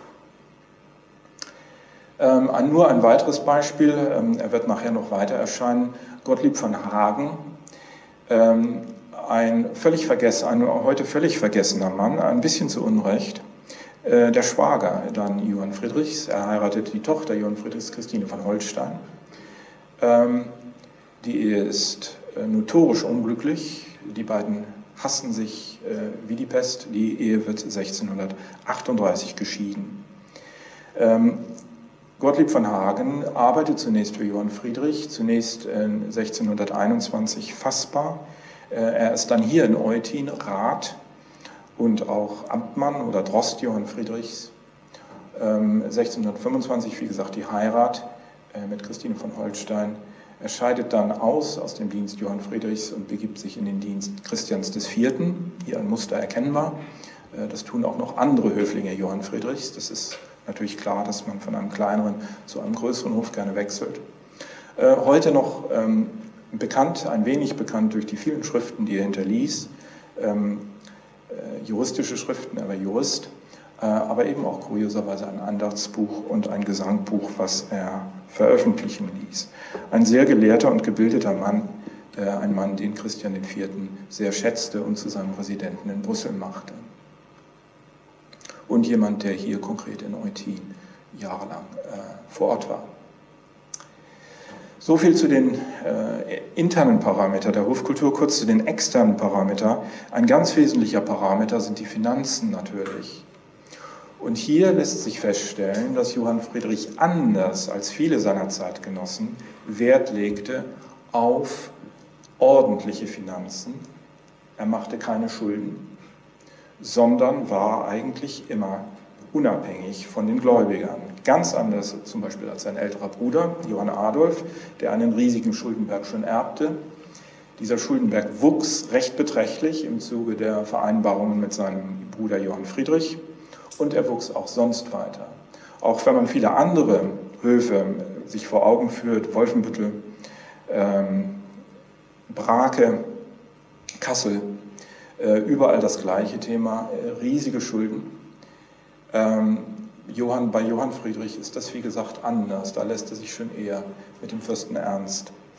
Ähm, ein, nur ein weiteres Beispiel, ähm, er wird nachher noch weiter erscheinen, Gottlieb von Hagen. Ähm, Ein, völlig vergessen, ein heute völlig vergessener Mann, ein bisschen zu Unrecht, äh, der Schwager dann Johann Friedrichs. Er heiratete die Tochter Johann Friedrichs, Christine von Holstein. Ähm, die Ehe ist äh, notorisch unglücklich. Die beiden hassen sich äh, wie die Pest. Die Ehe wird sechzehnhundertachtunddreißig geschieden. Ähm, Gottlieb von Hagen arbeitet zunächst für Johann Friedrich, zunächst äh, sechzehnhunderteinundzwanzig fassbar. Er ist dann hier in Eutin Rat und auch Amtmann oder Drost Johann Friedrichs. sechzehnhundertfünfundzwanzig, wie gesagt, die Heirat mit Christine von Holstein. Er scheidet dann aus aus dem Dienst Johann Friedrichs und begibt sich in den Dienst Christians des Vierten. Hier ein Muster erkennbar. Das tun auch noch andere Höflinge Johann Friedrichs. Das ist natürlich klar, dass man von einem kleineren zu einem größeren Hof gerne wechselt. Heute noch bekannt, ein wenig bekannt durch die vielen Schriften, die er hinterließ, ähm, äh, juristische Schriften, er war Jurist, äh, aber eben auch kurioserweise ein Andachtsbuch und ein Gesangbuch, was er veröffentlichen ließ. Ein sehr gelehrter und gebildeter Mann, äh, ein Mann, den Christian der Vierte sehr schätzte und zu seinem Präsidenten in Brüssel machte. Und jemand, der hier konkret in Eutin jahrelang äh, vor Ort war. So viel zu den äh, internen Parametern der Hofkultur, kurz zu den externen Parametern. Ein ganz wesentlicher Parameter sind die Finanzen natürlich. Und hier lässt sich feststellen, dass Johann Friedrich anders als viele seiner Zeitgenossen Wert legte auf ordentliche Finanzen. Er machte keine Schulden, sondern war eigentlich immer unabhängig von den Gläubigern. Ganz anders zum Beispiel als sein älterer Bruder, Johann Adolf, der einen riesigen Schuldenberg schon erbte. Dieser Schuldenberg wuchs recht beträchtlich im Zuge der Vereinbarungen mit seinem Bruder Johann Friedrich und er wuchs auch sonst weiter. Auch wenn man viele andere Höfe sich vor Augen führt, Wolfenbüttel, ähm, Brake, Kassel, äh, überall das gleiche Thema, äh, riesige Schulden. Ähm, Johann, bei Johann Friedrich ist das, wie gesagt, anders. Da lässt er sich schon eher mit dem Fürsten Ernst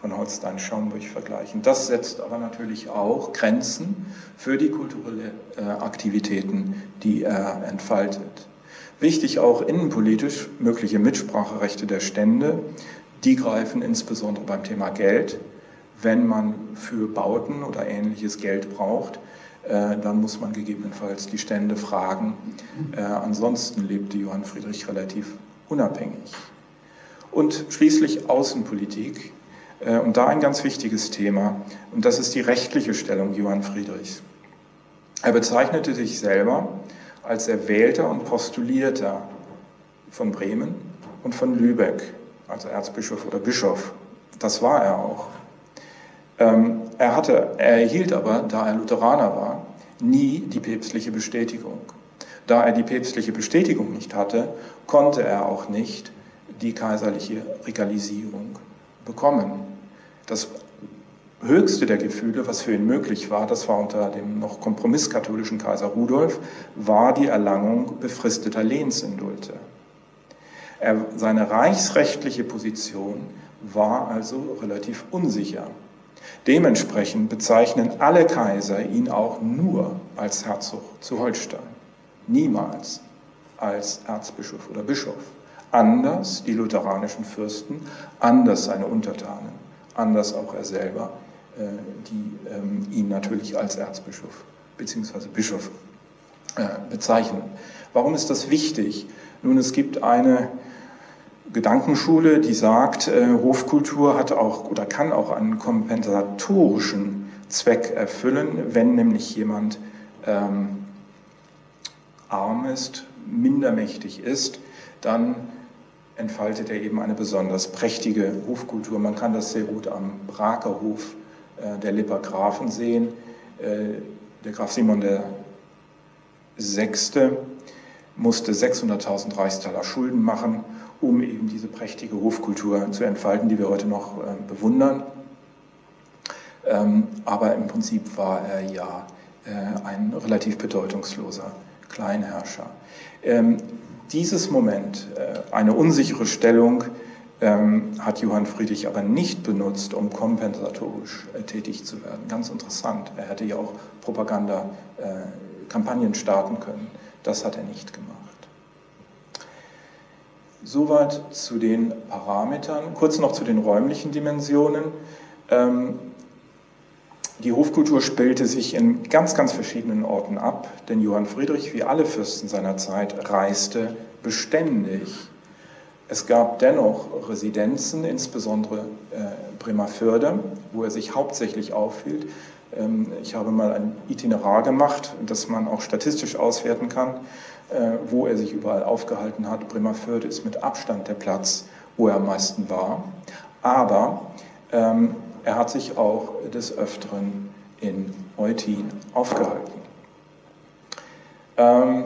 von Holstein-Schaumburg vergleichen. Das setzt aber natürlich auch Grenzen für die kulturellen äh, Aktivitäten, die er entfaltet. Wichtig auch innenpolitisch mögliche Mitspracherechte der Stände, die greifen insbesondere beim Thema Geld. Wenn man für Bauten oder Ähnliches Geld braucht, äh, dann muss man gegebenenfalls die Stände fragen. Äh, ansonsten lebte Johann Friedrich relativ unabhängig. Und schließlich Außenpolitik. Und da ein ganz wichtiges Thema, und das ist die rechtliche Stellung Johann Friedrichs. Er bezeichnete sich selber als Erwählter und Postulierter von Bremen und von Lübeck, also Erzbischof oder Bischof. Das war er auch. Ähm, er, hatte, er erhielt aber, da er Lutheraner war, nie die päpstliche Bestätigung. Da er die päpstliche Bestätigung nicht hatte, konnte er auch nicht die kaiserliche Regalisierung bekommen. Das höchste der Gefühle, was für ihn möglich war, das war unter dem noch kompromisskatholischen Kaiser Rudolf, war die Erlangung befristeter Lehnsindulte. Er, seine reichsrechtliche Position war also relativ unsicher. Dementsprechend bezeichnen alle Kaiser ihn auch nur als Herzog zu Holstein, niemals als Erzbischof oder Bischof. Anders die lutheranischen Fürsten, anders seine Untertanen, anders auch er selber, die ihn natürlich als Erzbischof bzw. Bischof bezeichnen. Warum ist das wichtig? Nun, es gibt eine Gedankenschule, die sagt, Hofkultur hat auch oder kann auch einen kompensatorischen Zweck erfüllen, wenn nämlich jemand ähm, arm ist, mindermächtig ist, dann entfaltet er eben eine besonders prächtige Hofkultur. Man kann das sehr gut am Braker Hof äh, der Lipper Grafen sehen. Äh, der Graf Simon der Sechste musste sechshunderttausend Reichstaler Schulden machen, um eben diese prächtige Hofkultur zu entfalten, die wir heute noch äh, bewundern. Ähm, aber im Prinzip war er ja äh, ein relativ bedeutungsloser Kleinherrscher. Ähm, Dieses Moment, eine unsichere Stellung, hat Johann Friedrich aber nicht benutzt, um kompensatorisch tätig zu werden. Ganz interessant. Er hätte ja auch Propagandakampagnen starten können. Das hat er nicht gemacht. Soweit zu den Parametern. Kurz noch zu den räumlichen Dimensionen. Die Hofkultur spielte sich in ganz, ganz verschiedenen Orten ab, denn Johann Friedrich, wie alle Fürsten seiner Zeit, reiste beständig. Es gab dennoch Residenzen, insbesondere äh, Bremerförde, wo er sich hauptsächlich aufhielt. Ähm, ich habe mal ein Itinerar gemacht, das man auch statistisch auswerten kann, äh, wo er sich überall aufgehalten hat. Bremerförde ist mit Abstand der Platz, wo er am meisten war. Aber ähm, er hat sich auch des Öfteren in Eutin aufgehalten. Ähm,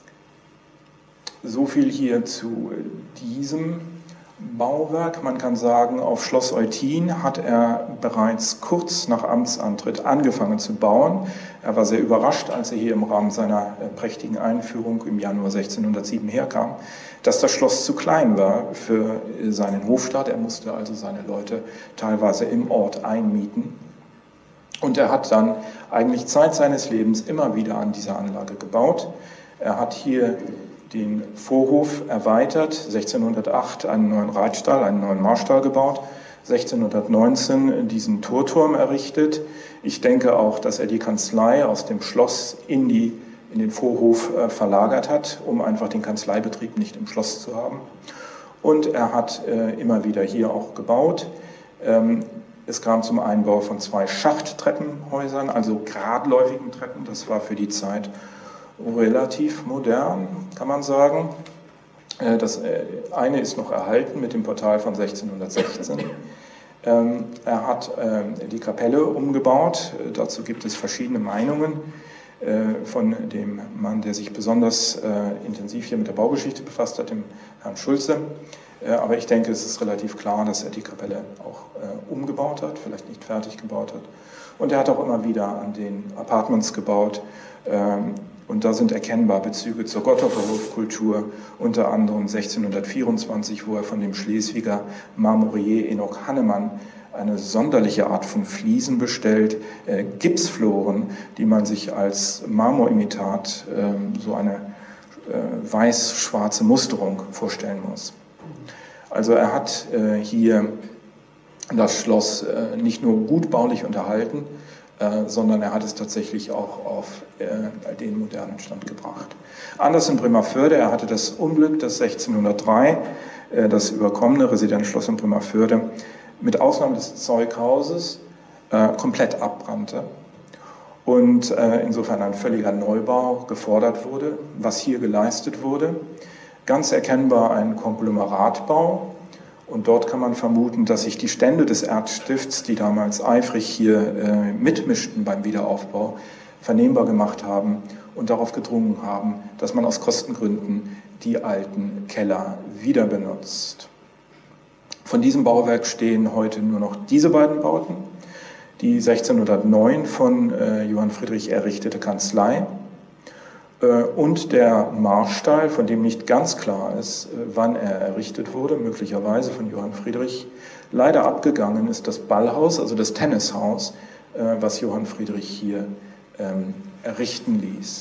so viel hier zu diesem Bauwerk. Man kann sagen, auf Schloss Eutin hat er bereits kurz nach Amtsantritt angefangen zu bauen. Er war sehr überrascht, als er hier im Rahmen seiner prächtigen Einführung im Januar sechzehnhundertsieben herkam, dass das Schloss zu klein war für seinen Hofstaat. Er musste also seine Leute teilweise im Ort einmieten. Und er hat dann eigentlich Zeit seines Lebens immer wieder an dieser Anlage gebaut. Er hat hier den Vorhof erweitert, sechzehnhundertacht einen neuen Reitstall, einen neuen Marstall gebaut, sechzehnhundertneunzehn diesen Torturm errichtet. Ich denke auch, dass er die Kanzlei aus dem Schloss in, die, in den Vorhof äh, verlagert hat, um einfach den Kanzleibetrieb nicht im Schloss zu haben. Und er hat äh, immer wieder hier auch gebaut. Ähm, es kam zum Einbau von zwei Schachttreppenhäusern, also geradläufigen Treppen. Das war für die Zeit relativ modern, kann man sagen. Das eine ist noch erhalten mit dem Portal von sechzehnhundertsechzehn. Er hat die Kapelle umgebaut. Dazu gibt es verschiedene Meinungen von dem Mann, der sich besonders intensiv hier mit der Baugeschichte befasst hat, dem Herrn Schulze. Aber ich denke, es ist relativ klar, dass er die Kapelle auch umgebaut hat, vielleicht nicht fertig gebaut hat. Und er hat auch immer wieder an den Apartments gebaut. Und da sind erkennbar Bezüge zur Gottorfer Hofkultur, unter anderem sechzehnhundertvierundzwanzig, wo er von dem Schleswiger Marmorier Enoch Hannemann eine sonderliche Art von Fliesen bestellt, äh, Gipsfloren, die man sich als Marmorimitat äh, so eine äh, weiß-schwarze Musterung vorstellen muss. Also er hat äh, hier das Schloss äh, nicht nur gut baulich unterhalten, äh, sondern er hat es tatsächlich auch auf äh, den modernen Stand gebracht. Anders in Bremervörde, er hatte das Unglück, dass sechzehnhundertdrei äh, das überkommene Residenzschloss in Bremervörde mit Ausnahme des Zeughauses äh, komplett abbrannte und äh, insofern ein völliger Neubau gefordert wurde, was hier geleistet wurde. Ganz erkennbar ein Konglomeratbau. Und dort kann man vermuten, dass sich die Stände des Erzstifts, die damals eifrig hier äh, mitmischten beim Wiederaufbau, vernehmbar gemacht haben und darauf gedrungen haben, dass man aus Kostengründen die alten Keller wieder benutzt. Von diesem Bauwerk stehen heute nur noch diese beiden Bauten, die sechzehnhundertneun von äh, Johann Friedrich errichtete Kanzlei und der Marstall, von dem nicht ganz klar ist, wann er errichtet wurde, möglicherweise von Johann Friedrich. Leider abgegangen ist das Ballhaus, also das Tennishaus, was Johann Friedrich hier errichten ließ.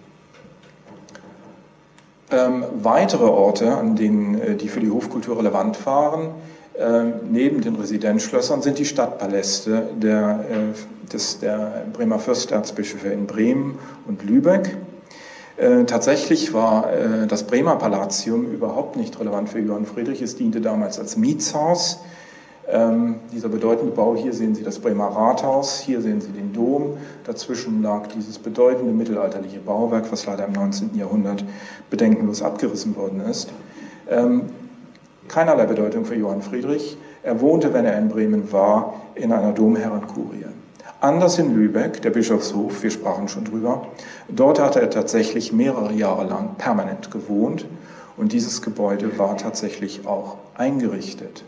Ähm, weitere Orte, an denen, die für die Hofkultur relevant waren, äh, neben den Residenzschlössern, sind die Stadtpaläste der, äh, des, der Bremer Fürsterzbischöfe in Bremen und Lübeck. Äh, tatsächlich war äh, das Bremer Palatium überhaupt nicht relevant für Johann Friedrich. Es diente damals als Mietshaus. Ähm, dieser bedeutende Bau, hier sehen Sie das Bremer Rathaus, hier sehen Sie den Dom. Dazwischen lag dieses bedeutende mittelalterliche Bauwerk, was leider im neunzehnten Jahrhundert bedenkenlos abgerissen worden ist. Ähm, keinerlei Bedeutung für Johann Friedrich. Er wohnte, wenn er in Bremen war, in einer Domherrenkurie. Anders in Lübeck, der Bischofshof, wir sprachen schon drüber. Dort hatte er tatsächlich mehrere Jahre lang permanent gewohnt und dieses Gebäude war tatsächlich auch eingerichtet.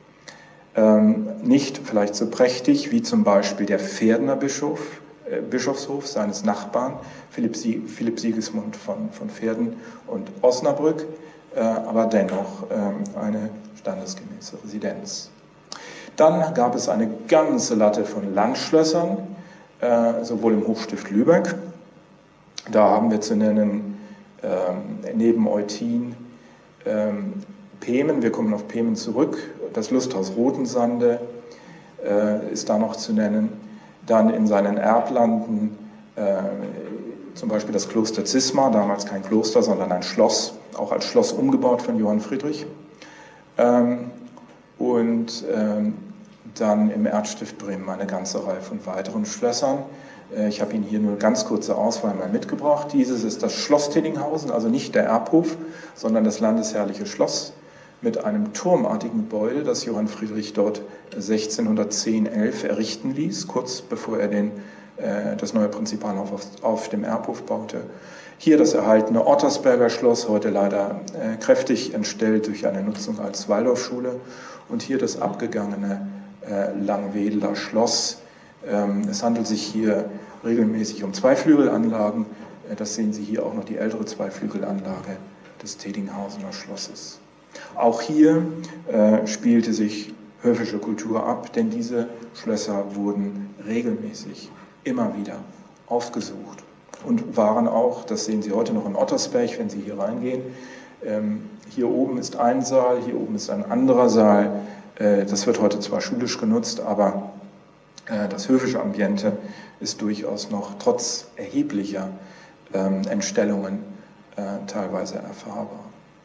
Ähm, nicht vielleicht so prächtig wie zum Beispiel der Pferdener Bischof, äh, Bischofshof seines Nachbarn, Philipp, Sie, Philipp Sigismund von, von Pferden und Osnabrück, äh, aber dennoch äh, eine standesgemäße Residenz. Dann gab es eine ganze Latte von Landschlössern, äh, sowohl im Hochstift Lübeck, da haben wir zu nennen ähm, neben Eutin ähm, Pemen, wir kommen auf Pemen zurück, das Lusthaus Rotensande äh, ist da noch zu nennen, dann in seinen Erblanden äh, zum Beispiel das Kloster Zismar, damals kein Kloster, sondern ein Schloss, auch als Schloss umgebaut von Johann Friedrich. Ähm, und ähm, dann im Erzstift Bremen eine ganze Reihe von weiteren Schlössern. Äh, ich habe Ihnen hier nur eine ganz kurze Auswahl mal mitgebracht. Dieses ist das Schloss Tiddinghausen, also nicht der Erbhof, sondern das landesherrliche Schloss mit einem turmartigen Gebäude, das Johann Friedrich dort sechzehnhundertzehn elf errichten ließ, kurz bevor er den, äh, das neue Prinzipalhaus auf, auf dem Erbhof baute. Hier das erhaltene Ottersberger Schloss, heute leider äh, kräftig entstellt durch eine Nutzung als Waldorfschule. Und hier das abgegangene äh, Langwedeler Schloss. Ähm, es handelt sich hier regelmäßig um Zweiflügelanlagen. Äh, das sehen Sie hier auch noch die ältere Zweiflügelanlage des Tiddinghausener Schlosses. Auch hier äh, spielte sich höfische Kultur ab, denn diese Schlösser wurden regelmäßig immer wieder aufgesucht und waren auch, das sehen Sie heute noch im Ottersberg, wenn Sie hier reingehen, ähm, hier oben ist ein Saal, hier oben ist ein anderer Saal, äh, das wird heute zwar schulisch genutzt, aber äh, das höfische Ambiente ist durchaus noch trotz erheblicher ähm, Entstellungen äh, teilweise erfahrbar.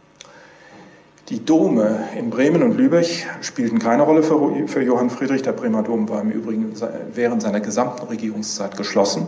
Die Dome in Bremen und Lübeck spielten keine Rolle für, für Johann Friedrich. Der Bremer Dom war im Übrigen während seiner gesamten Regierungszeit geschlossen.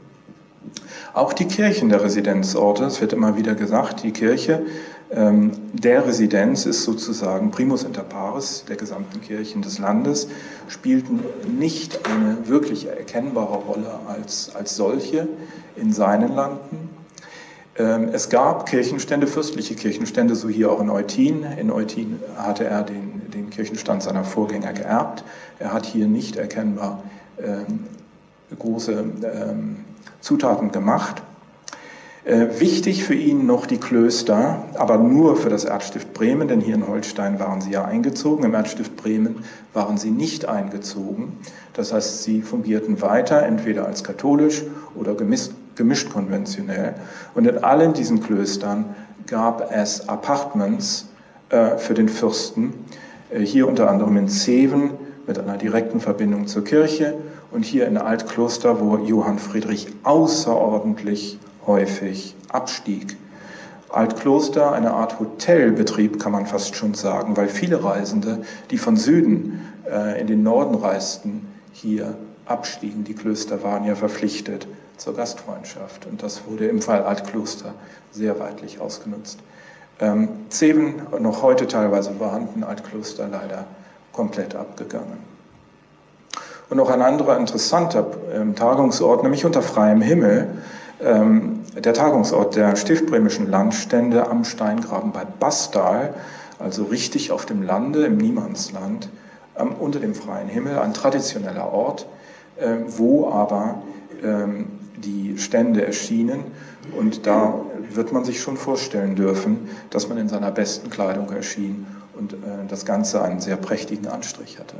Auch die Kirchen der Residenzorte, es wird immer wieder gesagt, die Kirche ähm, der Residenz ist sozusagen primus inter pares der gesamten Kirchen des Landes, spielten nicht eine wirklich erkennbare Rolle als, als solche in seinen Landen. Es gab Kirchenstände, fürstliche Kirchenstände, so hier auch in Eutin. In Eutin hatte er den, den Kirchenstand seiner Vorgänger geerbt. Er hat hier nicht erkennbar ähm, große ähm, Zutaten gemacht. Äh, wichtig für ihn noch die Klöster, aber nur für das Erzstift Bremen, denn hier in Holstein waren sie ja eingezogen, im Erzstift Bremen waren sie nicht eingezogen. Das heißt, sie fungierten weiter, entweder als katholisch oder gemischt, gemischt konventionell. Und in allen diesen Klöstern gab es Appartements äh, für den Fürsten, äh, hier unter anderem in Zeven mit einer direkten Verbindung zur Kirche und hier in Altkloster, wo Johann Friedrich außerordentlich häufig abstieg. Altkloster, eine Art Hotelbetrieb, kann man fast schon sagen, weil viele Reisende, die von Süden äh, in den Norden reisten, hier abstiegen. Die Klöster waren ja verpflichtet zur Gastfreundschaft und das wurde im Fall Altkloster sehr weitlich ausgenutzt. Ähm, Zeven, noch heute teilweise vorhanden, Altkloster leider komplett abgegangen. Und noch ein anderer interessanter ähm, Tagungsort, nämlich unter freiem Himmel, ähm, der Tagungsort der stiftbremischen Landstände am Steingraben bei Bastal, also richtig auf dem Lande, im Niemandsland, ähm, unter dem freien Himmel, ein traditioneller Ort, äh, wo aber ähm, die Stände erschienen. Und da wird man sich schon vorstellen dürfen, dass man in seiner besten Kleidung erschien und äh, das Ganze einen sehr prächtigen Anstrich hatte.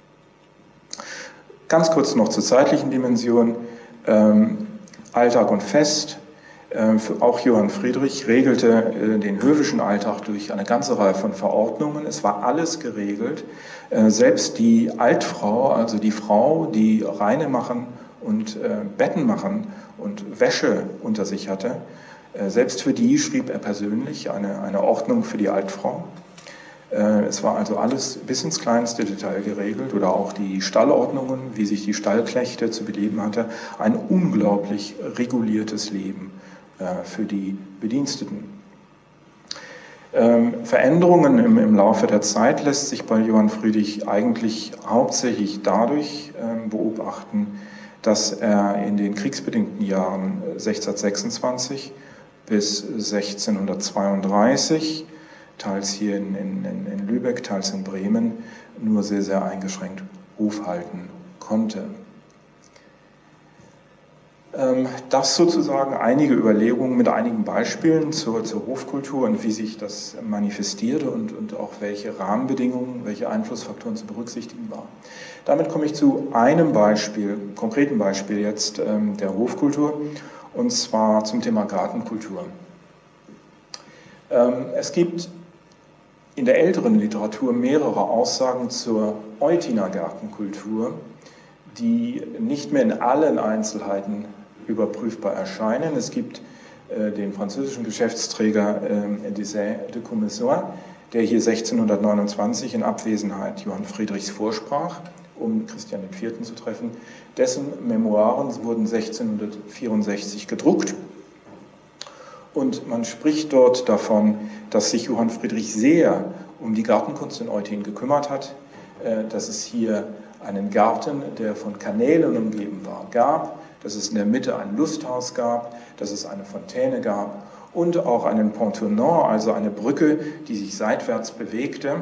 Ganz kurz noch zur zeitlichen Dimension. Ähm, Alltag und Fest. Äh, für auch Johann Friedrich regelte äh, den höfischen Alltag durch eine ganze Reihe von Verordnungen. Es war alles geregelt. Äh, selbst die Altfrau, also die Frau, die Reine machen und äh, Betten machen und Wäsche unter sich hatte, äh, selbst für die schrieb er persönlich eine, eine Ordnung für die Altfrau. Es war also alles bis ins kleinste Detail geregelt oder auch die Stallordnungen, wie sich die Stallknechte zu beleben hatte. Ein unglaublich reguliertes Leben für die Bediensteten. Veränderungen im, im Laufe der Zeit lässt sich bei Johann Friedrich eigentlich hauptsächlich dadurch beobachten, dass er in den kriegsbedingten Jahren sechzehnhundertsechsundzwanzig bis sechzehnhundertzweiunddreißig teils hier in, in, in Lübeck, teils in Bremen, nur sehr, sehr eingeschränkt Hof halten konnte. Ähm, das sozusagen einige Überlegungen mit einigen Beispielen zur, zur Hofkultur und wie sich das manifestierte und, und auch welche Rahmenbedingungen, welche Einflussfaktoren zu berücksichtigen waren. Damit komme ich zu einem Beispiel, konkreten Beispiel jetzt ähm, der Hofkultur, und zwar zum Thema Gartenkultur. Ähm, es gibt in der älteren Literatur mehrere Aussagen zur Eutiner Gartenkultur, die nicht mehr in allen Einzelheiten überprüfbar erscheinen. Es gibt äh, den französischen Geschäftsträger äh, Dessin de Commisson, der hier sechzehnhundertneunundzwanzig in Abwesenheit Johann Friedrichs vorsprach, um Christian den Vierten zu treffen. Dessen Memoiren wurden sechzehnhundertvierundsechzig gedruckt. Und man spricht dort davon, dass sich Johann Friedrich sehr um die Gartenkunst in Eutin gekümmert hat, dass es hier einen Garten, der von Kanälen umgeben war, gab, dass es in der Mitte ein Lusthaus gab, dass es eine Fontäne gab und auch einen Pontournant, also eine Brücke, die sich seitwärts bewegte,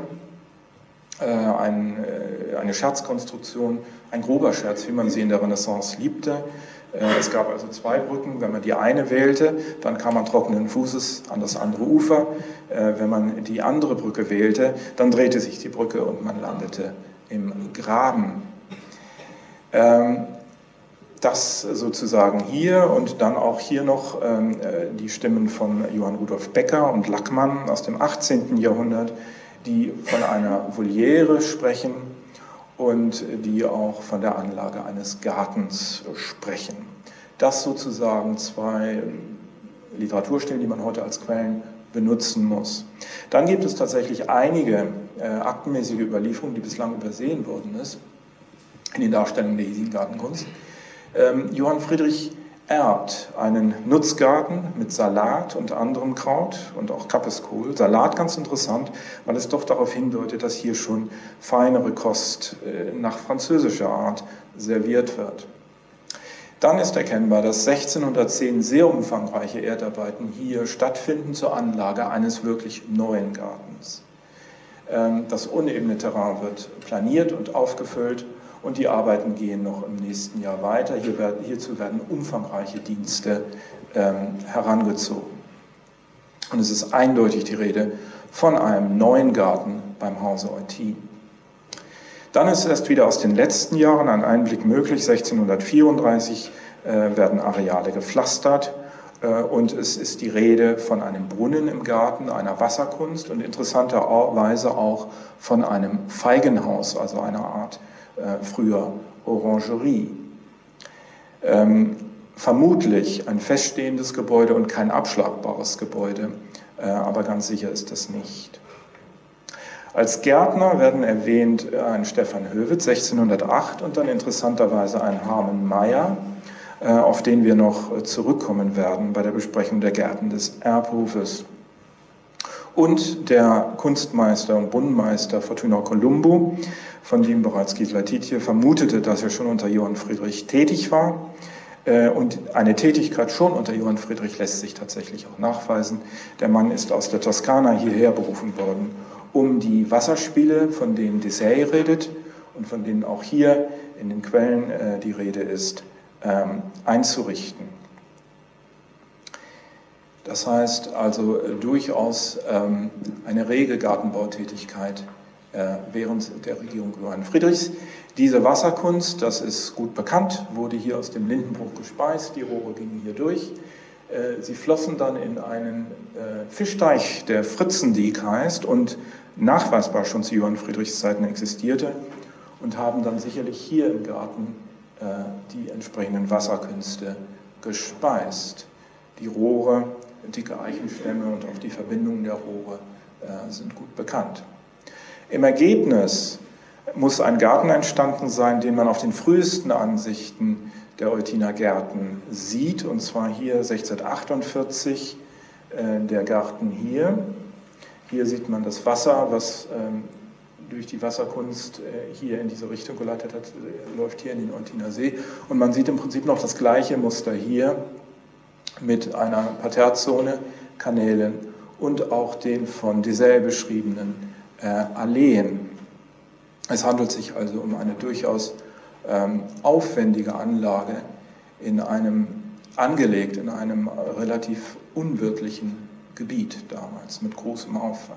eine Scherzkonstruktion, ein grober Scherz, wie man sie in der Renaissance liebte. Es gab also zwei Brücken. Wenn man die eine wählte, dann kam man trockenen Fußes an das andere Ufer. Wenn man die andere Brücke wählte, dann drehte sich die Brücke und man landete im Graben. Das sozusagen hier und dann auch hier noch die Stimmen von Johann Rudolf Becker und Lackmann aus dem achtzehnten Jahrhundert, die von einer Voliere sprechen und die auch von der Anlage eines Gartens sprechen. Das sozusagen zwei Literaturstellen, die man heute als Quellen benutzen muss. Dann gibt es tatsächlich einige äh, aktenmäßige Überlieferungen, die bislang übersehen worden ist, in den Darstellungen der hiesigen Gartenkunst. Ähm, Johann Friedrich erbt einen Nutzgarten mit Salat und anderem Kraut und auch Kappeskohl. Salat ganz interessant, weil es doch darauf hindeutet, dass hier schon feinere Kost äh, nach französischer Art serviert wird. Dann ist erkennbar, dass sechzehnhundertzehn sehr umfangreiche Erdarbeiten hier stattfinden zur Anlage eines wirklich neuen Gartens. Ähm, das unebene Terrain wird planiert und aufgefüllt und die Arbeiten gehen noch im nächsten Jahr weiter. Hier werden, hierzu werden umfangreiche Dienste ähm, herangezogen. Und es ist eindeutig die Rede von einem neuen Garten beim Hause Eutin. Dann ist erst wieder aus den letzten Jahren ein Einblick möglich. sechzehnhundertvierunddreißig äh, werden Areale gepflastert äh, und es ist die Rede von einem Brunnen im Garten, einer Wasserkunst und interessanterweise auch von einem Feigenhaus, also einer Art äh, früher Orangerie. Ähm, vermutlich ein feststehendes Gebäude und kein abschlagbares Gebäude, äh, aber ganz sicher ist das nicht. Als Gärtner werden erwähnt ein Stefan Höwitz, sechzehnhundertacht, und dann interessanterweise ein Harmen Meyer, auf den wir noch zurückkommen werden bei der Besprechung der Gärten des Erbhofes. Und der Kunstmeister und Brunnenmeister Fortuna Columbo, von dem bereits Gisela Tiedje vermutete, dass er schon unter Johann Friedrich tätig war. Und eine Tätigkeit schon unter Johann Friedrich lässt sich tatsächlich auch nachweisen. Der Mann ist aus der Toskana hierher berufen worden, um die Wasserspiele, von denen Dessay redet und von denen auch hier in den Quellen äh, die Rede ist, ähm, einzurichten. Das heißt also äh, durchaus ähm, eine rege Gartenbautätigkeit äh, während der Regierung Johann Friedrichs. Diese Wasserkunst, das ist gut bekannt, wurde hier aus dem Lindenbruch gespeist, die Rohre gingen hier durch. Sie flossen dann in einen Fischteich, der Fritzendiek heißt und nachweisbar schon zu Johann Friedrichs Zeiten existierte und haben dann sicherlich hier im Garten die entsprechenden Wasserkünste gespeist. Die Rohre, dicke Eichenstämme und auch die Verbindungen der Rohre sind gut bekannt. Im Ergebnis muss ein Garten entstanden sein, den man auf den frühesten Ansichten der Eutiner Gärten sieht, und zwar hier sechzehnhundertachtundvierzig, äh, der Garten hier. Hier sieht man das Wasser, was ähm, durch die Wasserkunst äh, hier in diese Richtung geleitet hat, äh, läuft hier in den Eutiner See. Und man sieht im Prinzip noch das gleiche Muster hier mit einer Parterrezone, Kanälen und auch den von Dessay beschriebenen äh, Alleen. Es handelt sich also um eine durchaus ähm, aufwendige Anlage in einem, angelegt in einem relativ unwirtlichen Gebiet damals, mit großem Aufwand.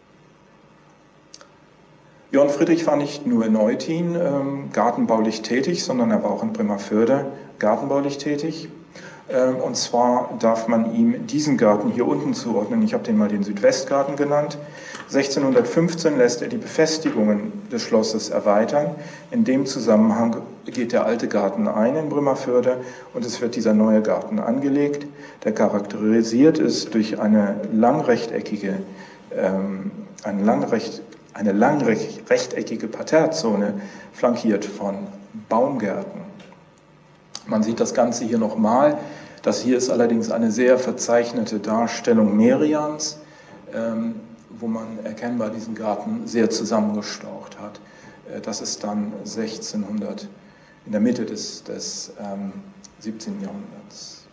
Johann Friedrich war nicht nur in Eutin ähm, gartenbaulich tätig, sondern er war auch in Bremervörde gartenbaulich tätig. Ähm, und zwar darf man ihm diesen Garten hier unten zuordnen. Ich habe den mal den Südwestgarten genannt. sechzehnhundertfünfzehn lässt er die Befestigungen des Schlosses erweitern. In dem Zusammenhang geht der alte Garten ein in Bremervörde und es wird dieser neue Garten angelegt, der charakterisiert ist durch eine langrechteckige, ähm, eine, langrecht, eine langrechteckige Parterrezone, flankiert von Baumgärten. Man sieht das Ganze hier nochmal. Das hier ist allerdings eine sehr verzeichnete Darstellung Merians, ähm, wo man erkennbar diesen Garten sehr zusammengestaucht hat. Das ist dann sechzehnhundert, in der Mitte des, des ähm, siebzehnten. Jahrhunderts.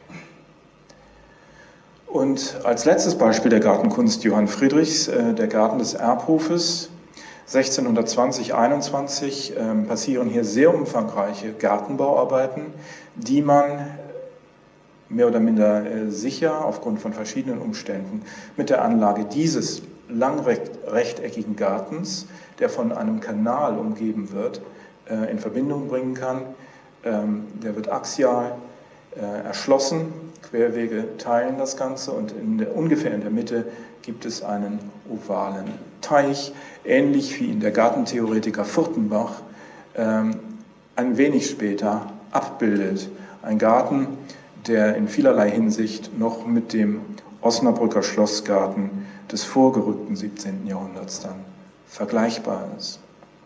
Und als letztes Beispiel der Gartenkunst Johann Friedrichs, äh, der Garten des Erbhofes, sechzehnhundertzwanzig, einundzwanzig äh, passieren hier sehr umfangreiche Gartenbauarbeiten, die man mehr oder minder äh, sicher aufgrund von verschiedenen Umständen mit der Anlage dieses langrechteckigen Gartens, der von einem Kanal umgeben wird, äh, in Verbindung bringen kann. Ähm, der wird axial äh, erschlossen, Querwege teilen das Ganze und in der, ungefähr in der Mitte gibt es einen ovalen Teich, ähnlich wie in der Gartentheoretiker Furtenbach ähm, ein wenig später abbildet. Ein Garten, der in vielerlei Hinsicht noch mit dem Osnabrücker Schlossgarten des vorgerückten siebzehnten. Jahrhunderts dann vergleichbar ist.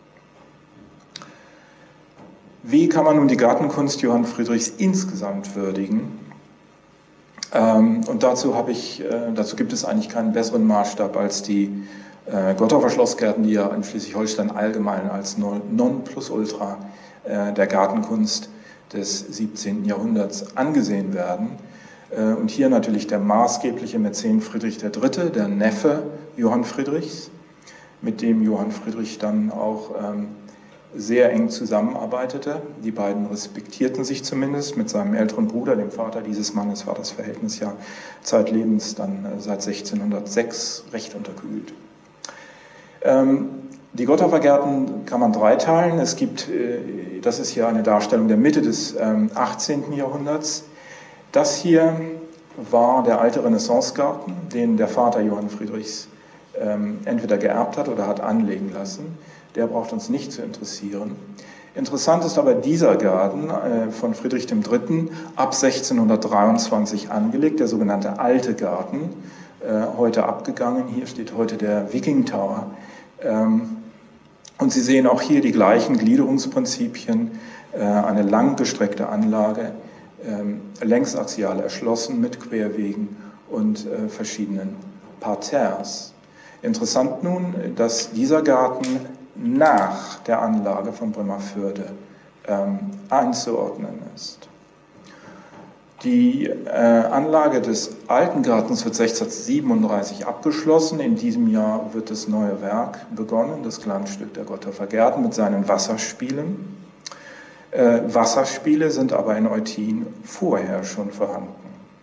Wie kann man nun die Gartenkunst Johann Friedrichs insgesamt würdigen? Ähm, und dazu, habe ich, äh, dazu gibt es eigentlich keinen besseren Maßstab als die äh, Gottorfer Schlossgärten, die ja in Schleswig-Holstein allgemein als Nonplusultra äh, der Gartenkunst des siebzehnten. Jahrhunderts angesehen werden. Und hier natürlich der maßgebliche Mäzen Friedrich der Dritte., der Neffe Johann Friedrichs, mit dem Johann Friedrich dann auch ähm, sehr eng zusammenarbeitete. Die beiden respektierten sich zumindest. Mit seinem älteren Bruder, dem Vater dieses Mannes, war das Verhältnis ja zeitlebens dann seit sechzehnhundertsechs recht unterkühlt. Ähm, die Gottorfer Gärten kann man dreiteilen. Es gibt, äh, das ist hier eine Darstellung der Mitte des ähm, achtzehnten Jahrhunderts. Das hier war der alte Renaissancegarten, den der Vater Johann Friedrichs ähm, entweder geerbt hat oder hat anlegen lassen. Der braucht uns nicht zu interessieren. Interessant ist aber dieser Garten äh, von Friedrich dem Dritten ab sechzehnhundertdreiundzwanzig angelegt, der sogenannte Alte Garten, äh, heute abgegangen. Hier steht heute der Viking Tower. Ähm, und Sie sehen auch hier die gleichen Gliederungsprinzipien, äh, eine langgestreckte Anlage, äh, längsaxial erschlossen mit Querwegen und äh, verschiedenen Parterres. Interessant nun, dass dieser Garten nach der Anlage von Bremerförde ähm, einzuordnen ist. Die äh, Anlage des Alten Gartens wird sechzehnhundertsiebenunddreißig abgeschlossen. In diesem Jahr wird das neue Werk begonnen, das Glanzstück der Gottorfer Gärten mit seinen Wasserspielen. Äh, Wasserspiele sind aber in Eutin vorher schon vorhanden.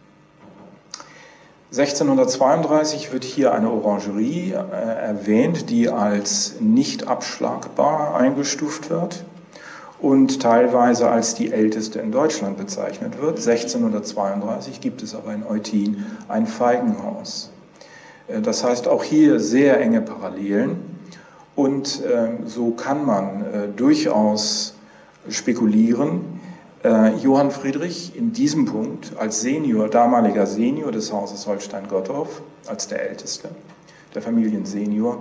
sechzehnhundertzweiunddreißig wird hier eine Orangerie äh, erwähnt, die als nicht abschlagbar eingestuft wird und teilweise als die älteste in Deutschland bezeichnet wird. sechzehnhundertzweiunddreißig gibt es aber in Eutin ein Feigenhaus. Äh, das heißt auch hier sehr enge Parallelen und äh, so kann man äh, durchaus spekulieren. Äh, Johann Friedrich in diesem Punkt als Senior, damaliger Senior des Hauses Holstein-Gottorf, als der Älteste, der Familiensenior,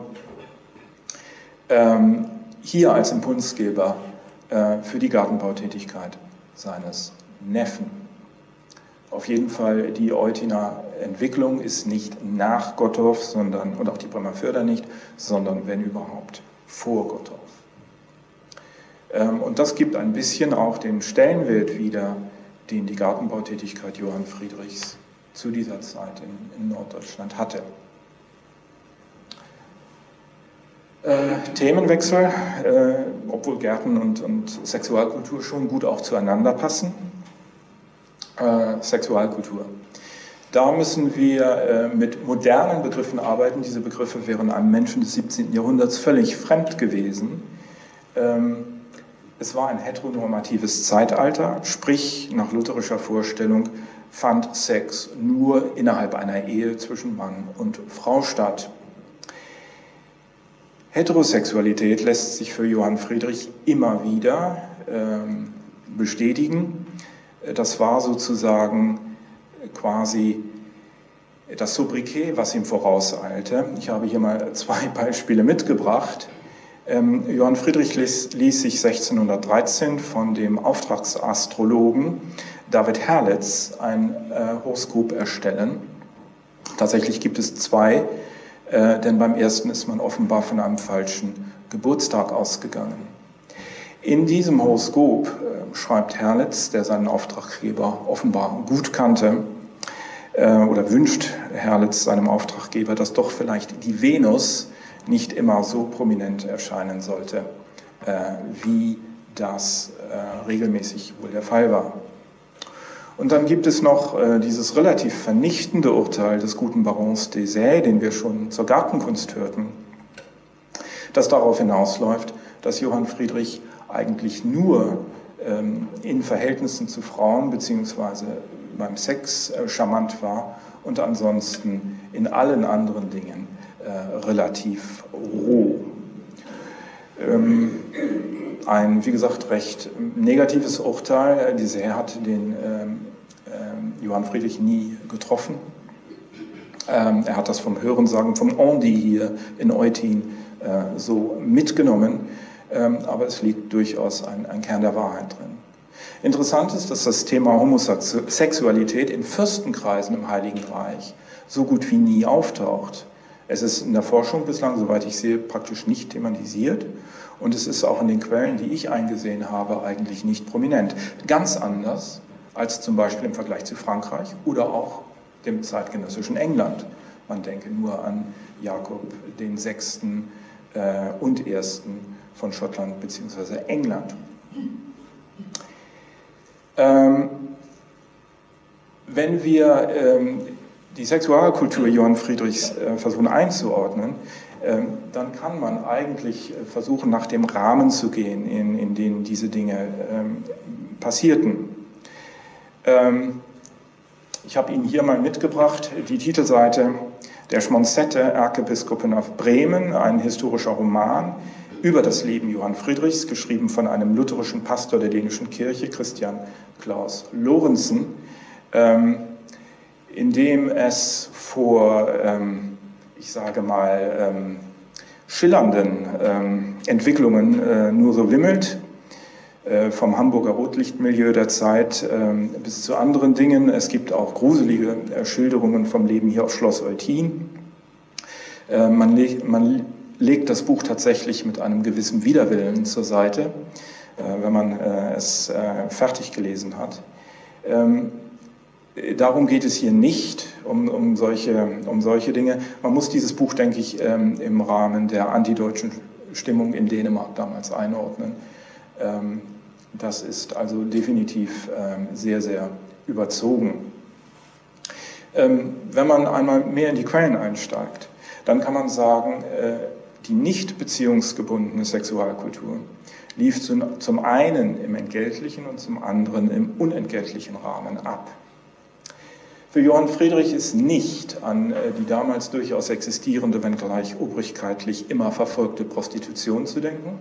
ähm, hier als Impulsgeber äh, für die Gartenbautätigkeit seines Neffen. Auf jeden Fall die Eutiner Entwicklung ist nicht nach Gottorf, sondern, und auch die Bremerförder nicht, sondern wenn überhaupt vor Gottorf. Und das gibt ein bisschen auch den Stellenwert wieder, den die Gartenbautätigkeit Johann Friedrichs zu dieser Zeit in, in Norddeutschland hatte. Äh, Themenwechsel, äh, obwohl Gärten und, und Sexualkultur schon gut auch zueinander passen. Äh, Sexualkultur. Da müssen wir äh, mit modernen Begriffen arbeiten. Diese Begriffe wären einem Menschen des siebzehnten Jahrhunderts völlig fremd gewesen. Ähm, Es war ein heteronormatives Zeitalter, sprich nach lutherischer Vorstellung fand Sex nur innerhalb einer Ehe zwischen Mann und Frau statt. Heterosexualität lässt sich für Johann Friedrich immer wieder ähm, bestätigen. Das war sozusagen quasi das Sobriquet, was ihm vorauseilte. Ich habe hier mal zwei Beispiele mitgebracht. Ähm, Johann Friedrich ließ, ließ sich sechzehnhundertdreizehn von dem Auftragsastrologen David Herlitz ein äh, Horoskop erstellen. Tatsächlich gibt es zwei, äh, denn beim ersten ist man offenbar von einem falschen Geburtstag ausgegangen. In diesem Horoskop äh, schreibt Herlitz, der seinen Auftraggeber offenbar gut kannte, äh, oder wünscht Herlitz seinem Auftraggeber, dass doch vielleicht die Venus nicht immer so prominent erscheinen sollte, äh, wie das äh, regelmäßig wohl der Fall war. Und dann gibt es noch äh, dieses relativ vernichtende Urteil des guten Barons Desaix, den wir schon zur Gartenkunst hörten, das darauf hinausläuft, dass Johann Friedrich eigentlich nur ähm, in Verhältnissen zu Frauen bzw. beim Sex äh, charmant war und ansonsten in allen anderen Dingen Äh, relativ roh. Ähm, ein, wie gesagt, recht negatives Urteil. Desaix hat den ähm, ähm, Johann Friedrich nie getroffen. Ähm, er hat das vom Hörensagen, vom Ondi hier in Eutin äh, so mitgenommen, ähm, aber es liegt durchaus ein, ein Kern der Wahrheit drin. Interessant ist, dass das Thema Homosexualität in Fürstenkreisen im Heiligen Reich so gut wie nie auftaucht. Es ist in der Forschung bislang, soweit ich sehe, praktisch nicht thematisiert und es ist auch in den Quellen, die ich eingesehen habe, eigentlich nicht prominent. Ganz anders als zum Beispiel im Vergleich zu Frankreich oder auch dem zeitgenössischen England. Man denke nur an Jakob den Sechsten äh, und Ersten von Schottland bzw. England. Ähm, wenn wir ähm, die Sexualkultur Johann Friedrichs äh, versuchen einzuordnen, ähm, dann kann man eigentlich versuchen, nach dem Rahmen zu gehen, in, in dem diese Dinge ähm, passierten. Ähm, ich habe Ihnen hier mal mitgebracht die Titelseite der Schmonzette, Erzbiskopin auf Bremen, ein historischer Roman über das Leben Johann Friedrichs, geschrieben von einem lutherischen Pastor der dänischen Kirche, Christian Claus Lorentzen, ähm, in dem es vor, ähm, ich sage mal, ähm, schillernden ähm, Entwicklungen äh, nur so wimmelt, äh, vom Hamburger Rotlichtmilieu der Zeit äh, bis zu anderen Dingen. Es gibt auch gruselige äh, Schilderungen vom Leben hier auf Schloss Eutin. Äh, man, leg, man legt das Buch tatsächlich mit einem gewissen Widerwillen zur Seite, äh, wenn man äh, es äh, fertig gelesen hat. Ähm, Darum geht es hier nicht, um, um, solche, um solche Dinge. Man muss dieses Buch, denke ich, ähm, im Rahmen der antideutschen Stimmung in Dänemark damals einordnen. Ähm, das ist also definitiv ähm, sehr, sehr überzogen. Ähm, wenn man einmal mehr in die Quellen einsteigt, dann kann man sagen, äh, die nicht beziehungsgebundene Sexualkultur lief zum, zum einen im entgeltlichen und zum anderen im unentgeltlichen Rahmen ab. Für Johann Friedrich ist nicht an die damals durchaus existierende, wenngleich obrigkeitlich immer verfolgte Prostitution zu denken.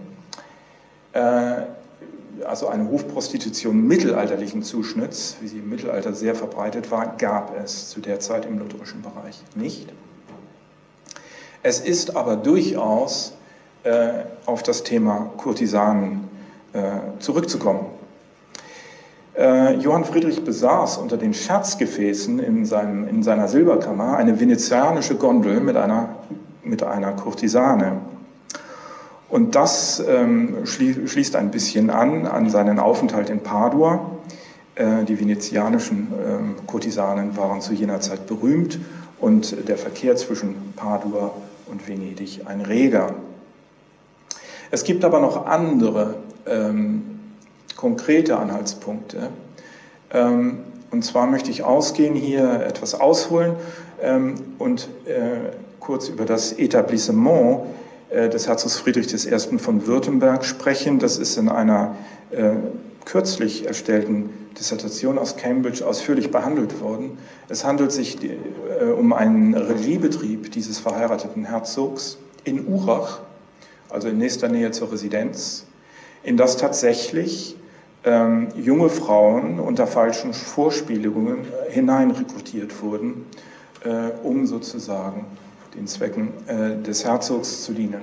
Also eine Hofprostitution mittelalterlichen Zuschnitts, wie sie im Mittelalter sehr verbreitet war, gab es zu der Zeit im lutherischen Bereich nicht. Es ist aber durchaus auf das Thema Kurtisanen zurückzukommen. Johann Friedrich besaß unter den Scherzgefäßen in, seinem, in seiner Silberkammer eine venezianische Gondel mit einer, mit einer Kurtisane. Und das ähm, schlie schließt ein bisschen an, an seinen Aufenthalt in Padua. Äh, die venezianischen äh, Kurtisanen waren zu jener Zeit berühmt und der Verkehr zwischen Padua und Venedig ein reger. Es gibt aber noch andere ähm, konkrete Anhaltspunkte. Ähm, und zwar möchte ich ausgehen, hier etwas ausholen ähm, und äh, kurz über das Etablissement äh, des Herzogs Friedrich der Erste von Württemberg sprechen. Das ist in einer äh, kürzlich erstellten Dissertation aus Cambridge ausführlich behandelt worden. Es handelt sich die, äh, um einen Regiebetrieb dieses verheirateten Herzogs in Urach, also in nächster Nähe zur Residenz, in das tatsächlich Ähm, junge Frauen unter falschen Vorspielungen äh, hineinrekrutiert wurden, äh, um sozusagen den Zwecken äh, des Herzogs zu dienen.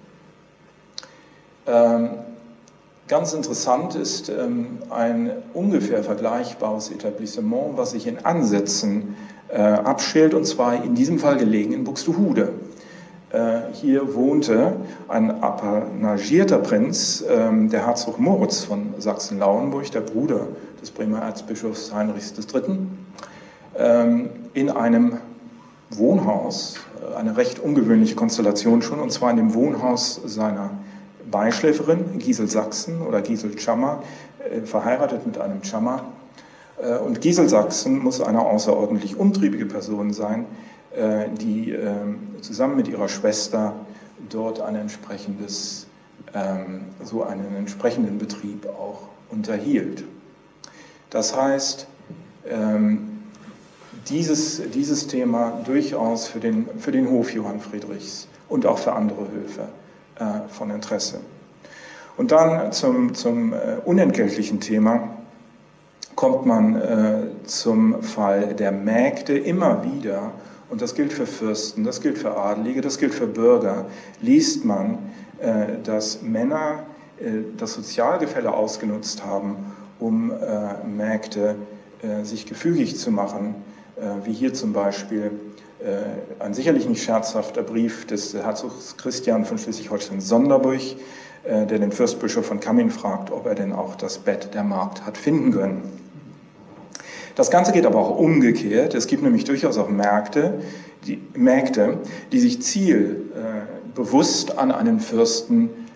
Ähm, ganz interessant ist ähm, ein ungefähr vergleichbares Etablissement, was sich in Ansätzen äh, abschält, und zwar in diesem Fall gelegen in Buxtehude. Hier wohnte ein apanagierter Prinz, der Herzog Moritz von Sachsen-Lauenburg, der Bruder des Bremer Erzbischofs Heinrichs des Dritten, in einem Wohnhaus, eine recht ungewöhnliche Konstellation schon, und zwar in dem Wohnhaus seiner Beischläferin, Gisel Sachsen oder Gisel Tschammer, verheiratet mit einem Tschammer. Und Gisel Sachsen muss eine außerordentlich umtriebige Person sein, die äh, zusammen mit ihrer Schwester dort ein entsprechendes, ähm, so einen entsprechenden Betrieb auch unterhielt. Das heißt, ähm, dieses, dieses Thema durchaus für den, für den Hof Johann Friedrichs und auch für andere Höfe äh, von Interesse. Und dann zum, zum äh, unentgeltlichen Thema kommt man äh, zum Fall der Mägde. Immer wieder, und das gilt für Fürsten, das gilt für Adelige, das gilt für Bürger, liest man, äh, dass Männer äh, das Sozialgefälle ausgenutzt haben, um äh, Mägde äh, sich gefügig zu machen, äh, wie hier zum Beispiel äh, ein sicherlich nicht scherzhafter Brief des Herzogs Christian von Schleswig-Holstein-Sonderburg, äh, der den Fürstbischof von Cammin fragt, ob er denn auch das Bett der Magd hat finden können. Das Ganze geht aber auch umgekehrt. Es gibt nämlich durchaus auch Märkte, die, Mägde, die sich zielbewusst an einen Fürsten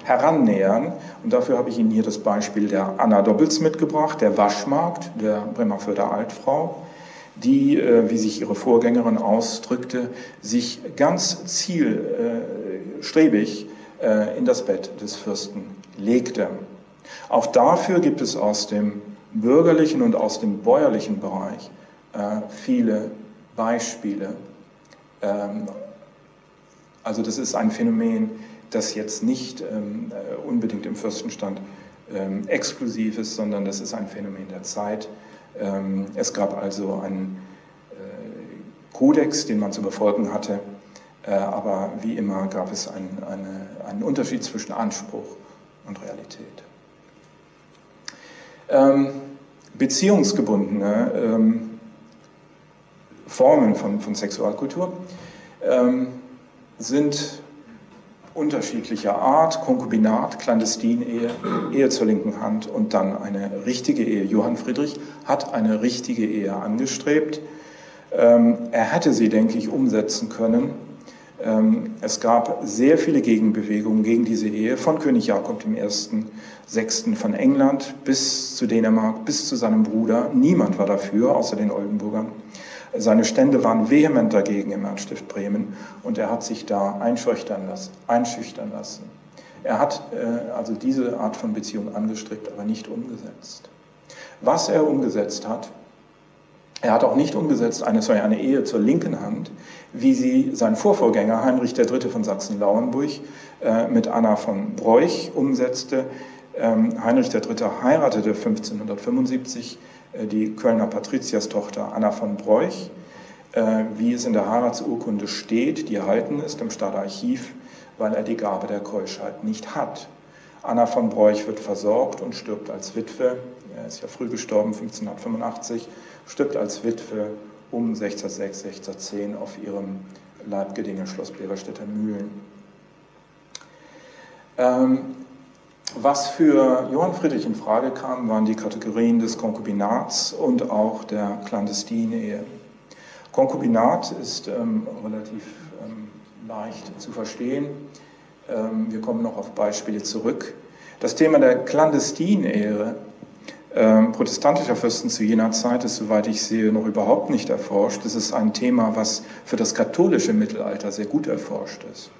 herannähern. Und dafür habe ich Ihnen hier das Beispiel der Anna Dobbels mitgebracht, der Waschmagd, der Bremerförder Altfrau, die, wie sich ihre Vorgängerin ausdrückte, sich ganz zielstrebig in das Bett des Fürsten legte. Auch dafür gibt es aus dem bürgerlichen und aus dem bäuerlichen Bereich viele Beispiele. Also das ist ein Phänomen, das jetzt nicht unbedingt im Fürstenstand exklusiv ist, sondern das ist ein Phänomen der Zeit. Es gab also einen Kodex, den man zu befolgen hatte, aber wie immer gab es einen, eine, einen Unterschied zwischen Anspruch und Realität. Beziehungsgebundene Formen von, von Sexualkultur sind unterschiedlicher Art: Konkubinat, Klandestinehe, Ehe zur linken Hand und dann eine richtige Ehe. Johann Friedrich hat eine richtige Ehe angestrebt. Ähm, er hätte sie, denke ich, umsetzen können. Ähm, es gab sehr viele Gegenbewegungen gegen diese Ehe, von König Jakob dem Ersten, Sechsten von England bis zu Dänemark, bis zu seinem Bruder. Niemand war dafür, außer den Oldenburgern. Seine Stände waren vehement dagegen im Erzstift Bremen und er hat sich da einschüchtern lassen. Einschüchtern lassen. Er hat äh, also diese Art von Beziehung angestrebt, aber nicht umgesetzt. Was er umgesetzt hat, er hat auch nicht umgesetzt eine, sorry, eine Ehe zur linken Hand, wie sie sein Vorvorgänger Heinrich der Dritte von Sachsen-Lauenburg äh, mit Anna von Broich umsetzte. Ähm, Heinrich der Dritte heiratete fünfzehnhundertfünfundsiebzig die Kölner Patrizierstochter Anna von Broich, äh, wie es in der Heiratsurkunde steht, die erhalten ist im Stadtarchiv, weil er die Gabe der Keuschheit nicht hat. Anna von Broich wird versorgt und stirbt als Witwe, er ist ja früh gestorben, fünfzehnhundertfünfundachtzig, stirbt als Witwe um sechzehnhundertsechs, sechzehnhundertzehn auf ihrem Leibgedinge Schloss Beverstedter Mühlen. Ähm, Was für Johann Friedrich in Frage kam, waren die Kategorien des Konkubinats und auch der Klandestinehe. Konkubinat ist ähm, relativ ähm, leicht zu verstehen. Ähm, wir kommen noch auf Beispiele zurück. Das Thema der Klandestinehe ähm, protestantischer Fürsten zu jener Zeit ist, soweit ich sehe, noch überhaupt nicht erforscht. Es ist ein Thema, was für das katholische Mittelalter sehr gut erforscht ist.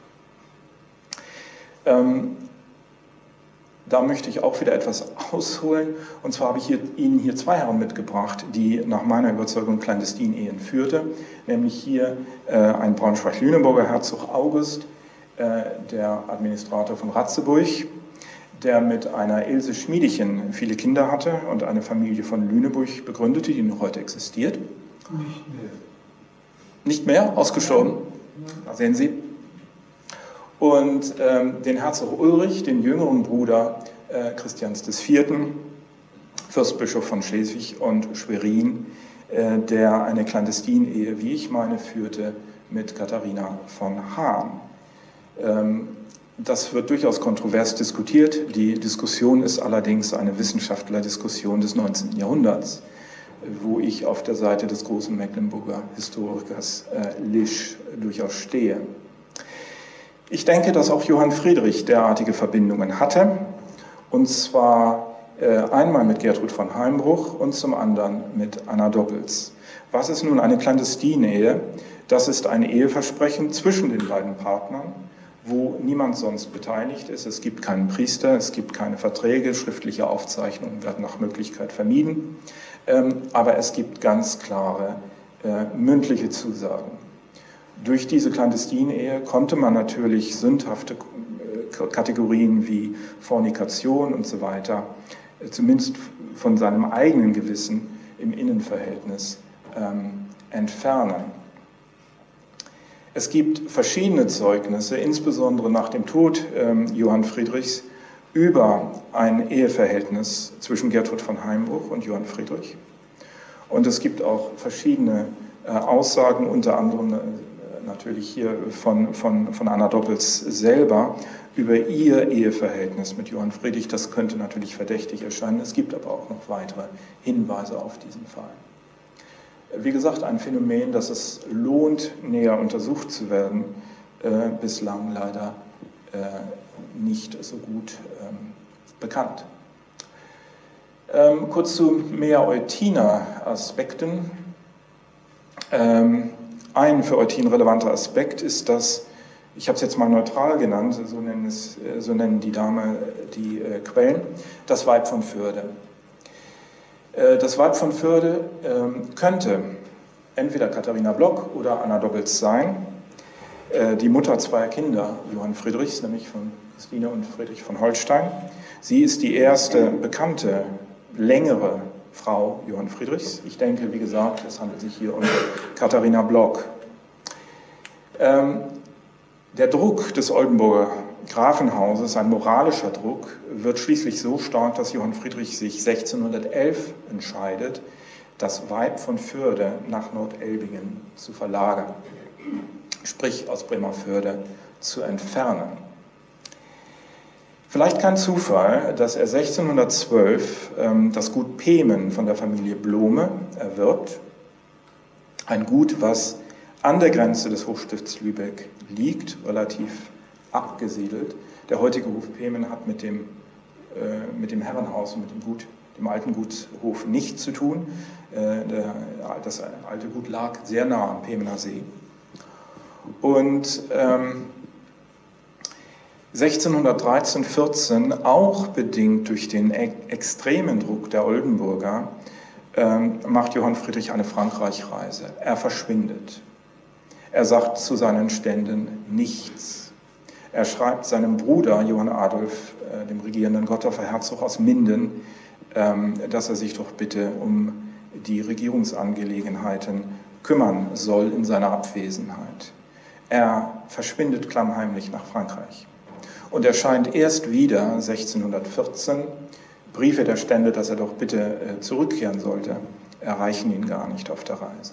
Ähm, Da möchte ich auch wieder etwas ausholen. Und zwar habe ich hier, Ihnen hier zwei Herren mitgebracht, die nach meiner Überzeugung Klandestinehen führte. Nämlich hier äh, ein Braunschweig-Lüneburger Herzog August, äh, der Administrator von Ratzeburg, der mit einer Ilse Schmiedechen viele Kinder hatte und eine Familie von Lüneburg begründete, die noch heute existiert. Nicht mehr. Nicht mehr? Ausgestorben? Da sehen Sie. Und ähm, den Herzog Ulrich, den jüngeren Bruder äh, Christians des Vierten, Fürstbischof von Schleswig und Schwerin, äh, der eine Klandestinehe, wie ich meine, führte mit Katharina von Hahn. Ähm, das wird durchaus kontrovers diskutiert. Die Diskussion ist allerdings eine Wissenschaftler-Diskussion des neunzehnten Jahrhunderts, wo ich auf der Seite des großen Mecklenburger Historikers äh, Lisch durchaus stehe. Ich denke, dass auch Johann Friedrich derartige Verbindungen hatte, und zwar äh, einmal mit Gertrud von Heimbruch und zum anderen mit Anna Dobbels. Was ist nun eine Klandestinehe? Das ist ein Eheversprechen zwischen den beiden Partnern, wo niemand sonst beteiligt ist. Es gibt keinen Priester, es gibt keine Verträge, schriftliche Aufzeichnungen werden nach Möglichkeit vermieden, ähm, aber es gibt ganz klare äh, mündliche Zusagen. Durch diese Klandestinehe konnte man natürlich sündhafte Kategorien wie Fornikation und so weiter, zumindest von seinem eigenen Gewissen im Innenverhältnis ähm, entfernen. Es gibt verschiedene Zeugnisse, insbesondere nach dem Tod ähm, Johann Friedrichs, über ein Eheverhältnis zwischen Gertrud von Heimbruch und Johann Friedrich. Und es gibt auch verschiedene äh, Aussagen, unter anderem äh, natürlich hier von, von, von Anna Dobbels selber, über ihr Eheverhältnis mit Johann Friedrich. Das könnte natürlich verdächtig erscheinen. Es gibt aber auch noch weitere Hinweise auf diesen Fall. Wie gesagt, ein Phänomen, das es lohnt, näher untersucht zu werden, äh, bislang leider äh, nicht so gut ähm, bekannt. Ähm, kurz zu mehr Eutina-Aspekten. Ähm, ein für Eutin relevanter Aspekt ist, dass, ich habe es jetzt mal neutral genannt, so nennen, es, so nennen die Dame die äh, Quellen, das Weib von Fürde. Äh, das Weib von Fürde äh, könnte entweder Katharina Block oder Anna Dobbels sein, äh, die Mutter zweier Kinder Johann Friedrichs, nämlich von Christine und Friedrich von Holstein. Sie ist die erste bekannte, längere Frau Johann Friedrichs. Ich denke, wie gesagt, es handelt sich hier um Katharina Block. Ähm, der Druck des Oldenburger Grafenhauses, ein moralischer Druck, wird schließlich so stark, dass Johann Friedrich sich sechzehnhundertelf entscheidet, das Weib von Fürde nach Nordelbingen zu verlagern, sprich aus Bremerförde zu entfernen. Vielleicht kein Zufall, dass er sechzehnhundertzwölf ähm, das Gut Pemen von der Familie Blome erwirbt. Ein Gut, was an der Grenze des Hochstifts Lübeck liegt, relativ abgesiedelt. Der heutige Hof Pemen hat mit dem, äh, mit dem Herrenhaus und mit dem, Gut, dem alten Gutshof nichts zu tun. Äh, der, das alte Gut lag sehr nah am Pemener See. Und ähm, sechzehnhundertdreizehn vierzehn, auch bedingt durch den e extremen Druck der Oldenburger, ähm, macht Johann Friedrich eine Frankreichreise. Er verschwindet. Er sagt zu seinen Ständen nichts. Er schreibt seinem Bruder Johann Adolf, äh, dem regierenden Gottorfer Herzog aus Minden, ähm, dass er sich doch bitte um die Regierungsangelegenheiten kümmern soll in seiner Abwesenheit. Er verschwindet klammheimlich nach Frankreich und erscheint erst wieder sechzehnhundertvierzehn. Briefe der Stände, dass er doch bitte äh, zurückkehren sollte, erreichen ihn gar nicht auf der Reise.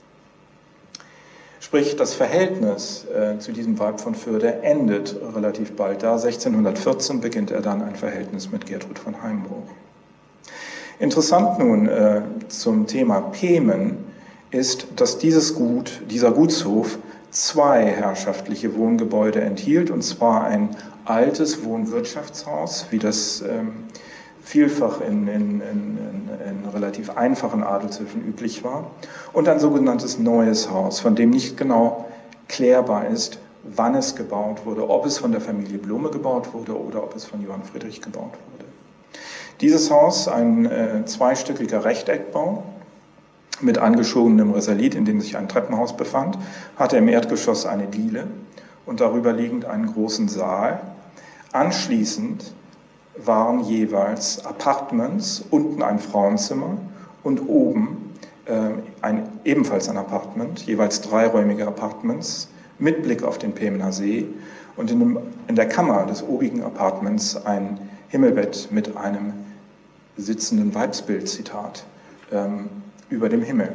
Sprich, das Verhältnis äh, zu diesem Weib von Fürde endet relativ bald da. sechzehnhundertvierzehn beginnt er dann ein Verhältnis mit Gertrud von Heimbruch. Interessant nun äh, zum Thema Pemen ist, dass dieses Gut, dieser Gutshof zwei herrschaftliche Wohngebäude enthielt, und zwar ein altes Wohnwirtschaftshaus, wie das ähm, vielfach in, in, in, in relativ einfachen Adelshöfen üblich war, und ein sogenanntes neues Haus, von dem nicht genau klärbar ist, wann es gebaut wurde, ob es von der Familie Blome gebaut wurde oder ob es von Johann Friedrich gebaut wurde. Dieses Haus, ein äh, zweistöckiger Rechteckbau, mit angeschobenem Risalit, in dem sich ein Treppenhaus befand, hatte im Erdgeschoss eine Diele und darüber liegend einen großen Saal. Anschließend waren jeweils Appartements, unten ein Frauenzimmer und oben äh, ein, ebenfalls ein Appartement, jeweils dreiräumige Appartements mit Blick auf den Pemener See, und in, dem, in der Kammer des obigen Appartements ein Himmelbett mit einem sitzenden Weibsbild, Zitat, ähm, über dem Himmel.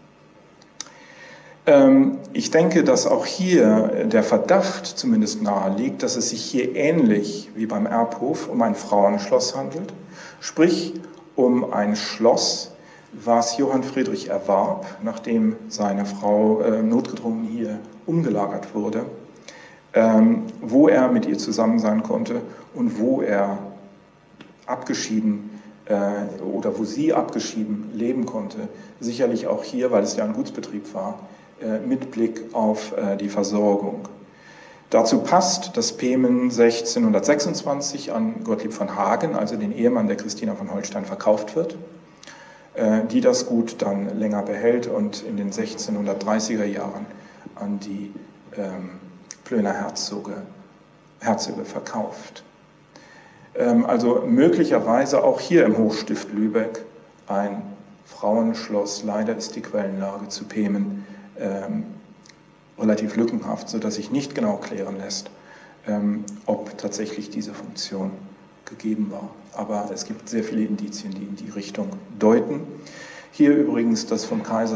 Ähm, ich denke, dass auch hier der Verdacht zumindest nahe liegt, dass es sich hier ähnlich wie beim Erbhof um ein Frauenschloss handelt, sprich um ein Schloss, was Johann Friedrich erwarb, nachdem seine Frau äh, notgedrungen hier umgelagert wurde, ähm, wo er mit ihr zusammen sein konnte und wo er abgeschieden oder wo sie abgeschieden leben konnte, sicherlich auch hier, weil es ja ein Gutsbetrieb war, mit Blick auf die Versorgung. Dazu passt, dass Pemen sechzehnhundertsechsundzwanzig an Gottlieb von Hagen, also den Ehemann der Christina von Holstein, verkauft wird, die das Gut dann länger behält und in den sechzehnhundertdreißiger Jahren an die Plöner Herzoge, Herzöge verkauft. Also möglicherweise auch hier im Hochstift Lübeck ein Frauenschloss. Leider ist die Quellenlage zu Pemen ähm, relativ lückenhaft, sodass sich nicht genau klären lässt, ähm, ob tatsächlich diese Funktion gegeben war. Aber es gibt sehr viele Indizien, die in die Richtung deuten. Hier übrigens das vom Kaiser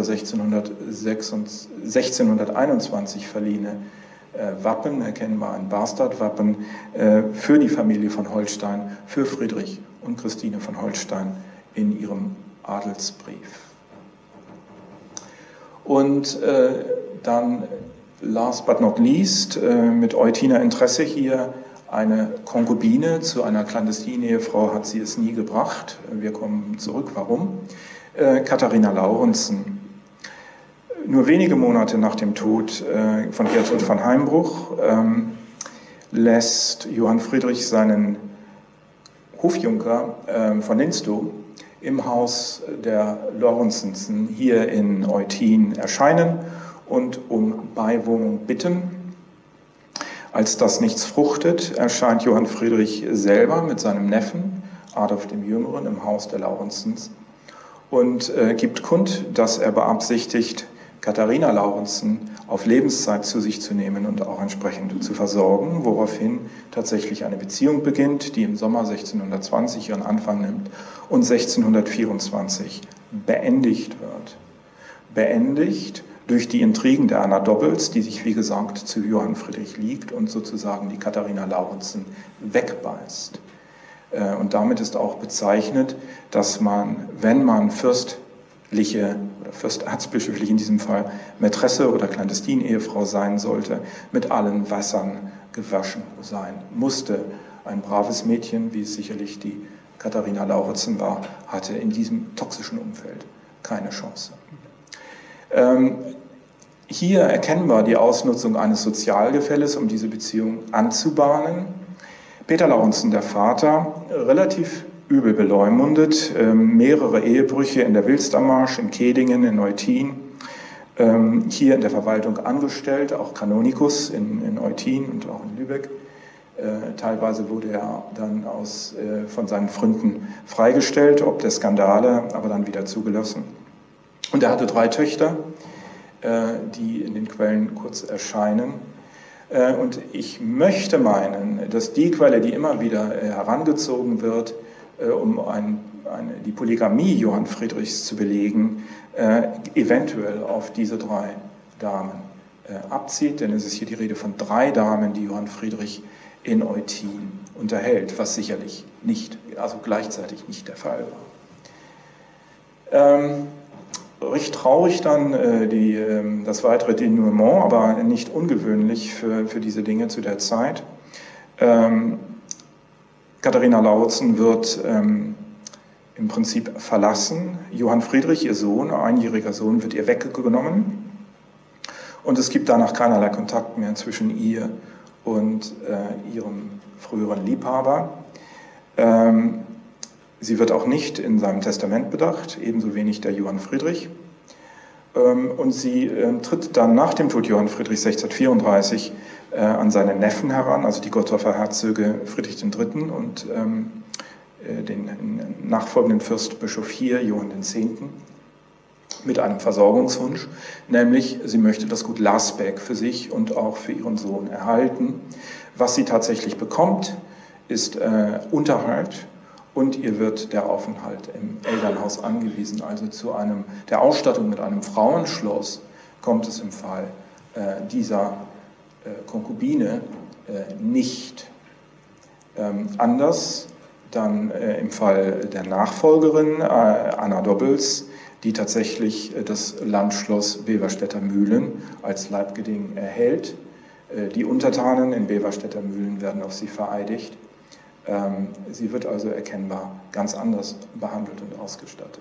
sechzehnhunderteinundzwanzig verliehene Wappen, erkennbar ein Bastardwappen für die Familie von Holstein, für Friedrich und Christine von Holstein in ihrem Adelsbrief. Und äh, dann, last but not least, äh, mit Eutiner Interesse hier Eine Konkubine zu einer clandestinen Ehefrau hat sie es nie gebracht. Wir kommen zurück, warum? Äh, Katharina Laurenzen. Nur wenige Monate nach dem Tod äh, von Gertrud von Heimbruch ähm, lässt Johann Friedrich seinen Hofjunker äh, von Linstow im Haus der Laurenzensen hier in Eutin erscheinen und um Beiwohnung bitten. Als das nichts fruchtet, erscheint Johann Friedrich selber mit seinem Neffen, Adolf dem Jüngeren, im Haus der Laurenzens und äh, gibt kund, dass er beabsichtigt, Katharina Laurenzen auf Lebenszeit zu sich zu nehmen und auch entsprechend zu versorgen, woraufhin tatsächlich eine Beziehung beginnt, die im Sommer sechzehnhundertzwanzig ihren Anfang nimmt und sechzehnhundertvierundzwanzig beendigt wird. Beendigt durch die Intrigen der Anna Dobbels, die sich, wie gesagt, zu Johann Friedrich liegt und sozusagen die Katharina Laurenzen wegbeißt. Und damit ist auch bezeichnet, dass man, wenn man fürstliche oder fürsterzbischöflich in diesem Fall Mätresse oder Clandestin-Ehefrau sein sollte, mit allen Wassern gewaschen sein musste. Ein braves Mädchen, wie es sicherlich die Katharina Laurenzen war, hatte in diesem toxischen Umfeld keine Chance. Ähm, hier erkennbar die Ausnutzung eines Sozialgefälles, um diese Beziehung anzubahnen. Peter Laurenzen, der Vater, relativ übel beleumundet, ähm, mehrere Ehebrüche in der Wilstermarsch, in Kedingen, in Eutin, ähm, hier in der Verwaltung angestellt, auch Kanonikus in, in Eutin und auch in Lübeck. Äh, teilweise wurde er dann aus, äh, von seinen Freunden freigestellt, ob der Skandale, aber dann wieder zugelassen. Und er hatte drei Töchter, die in den Quellen kurz erscheinen. Und ich möchte meinen, dass die Quelle, die immer wieder herangezogen wird, um ein, eine, die Polygamie Johann Friedrichs zu belegen, eventuell auf diese drei Damen abzieht. Denn es ist hier die Rede von drei Damen, die Johann Friedrich in Eutin unterhält, was sicherlich nicht, also gleichzeitig nicht der Fall war. Ähm, Recht traurig dann äh, die, äh, das weitere Denouement, aber nicht ungewöhnlich für, für diese Dinge zu der Zeit. Ähm, Katharina Laurenzen wird ähm, im Prinzip verlassen. Johann Friedrich, ihr Sohn, einjähriger Sohn, wird ihr weggenommen. Und es gibt danach keinerlei Kontakt mehr zwischen ihr und äh, ihrem früheren Liebhaber. Ähm, Sie wird auch nicht in seinem Testament bedacht, ebenso wenig der Johann Friedrich. Und sie tritt dann nach dem Tod Johann Friedrichs sechzehnhundertvierunddreißig an seine Neffen heran, also die Gottorfer Herzöge Friedrich der Dritte und den nachfolgenden Fürstbischof hier, Johann der Zehnte, mit einem Versorgungswunsch, nämlich sie möchte das Gut Lasbeck für sich und auch für ihren Sohn erhalten. Was sie tatsächlich bekommt, ist Unterhalt. Und ihr wird der Aufenthalt im Elternhaus angewiesen. Also zu einem, der Ausstattung mit einem Frauenschloss kommt es im Fall äh, dieser äh, Konkubine äh, nicht. Ähm, anders dann äh, im Fall der Nachfolgerin äh, Anna Dobbels, die tatsächlich äh, das Landschloss Beverstedter Mühlen als Leibgeding erhält. Äh, die Untertanen in Beverstedter Mühlen werden auf sie vereidigt. Sie wird also erkennbar ganz anders behandelt und ausgestattet.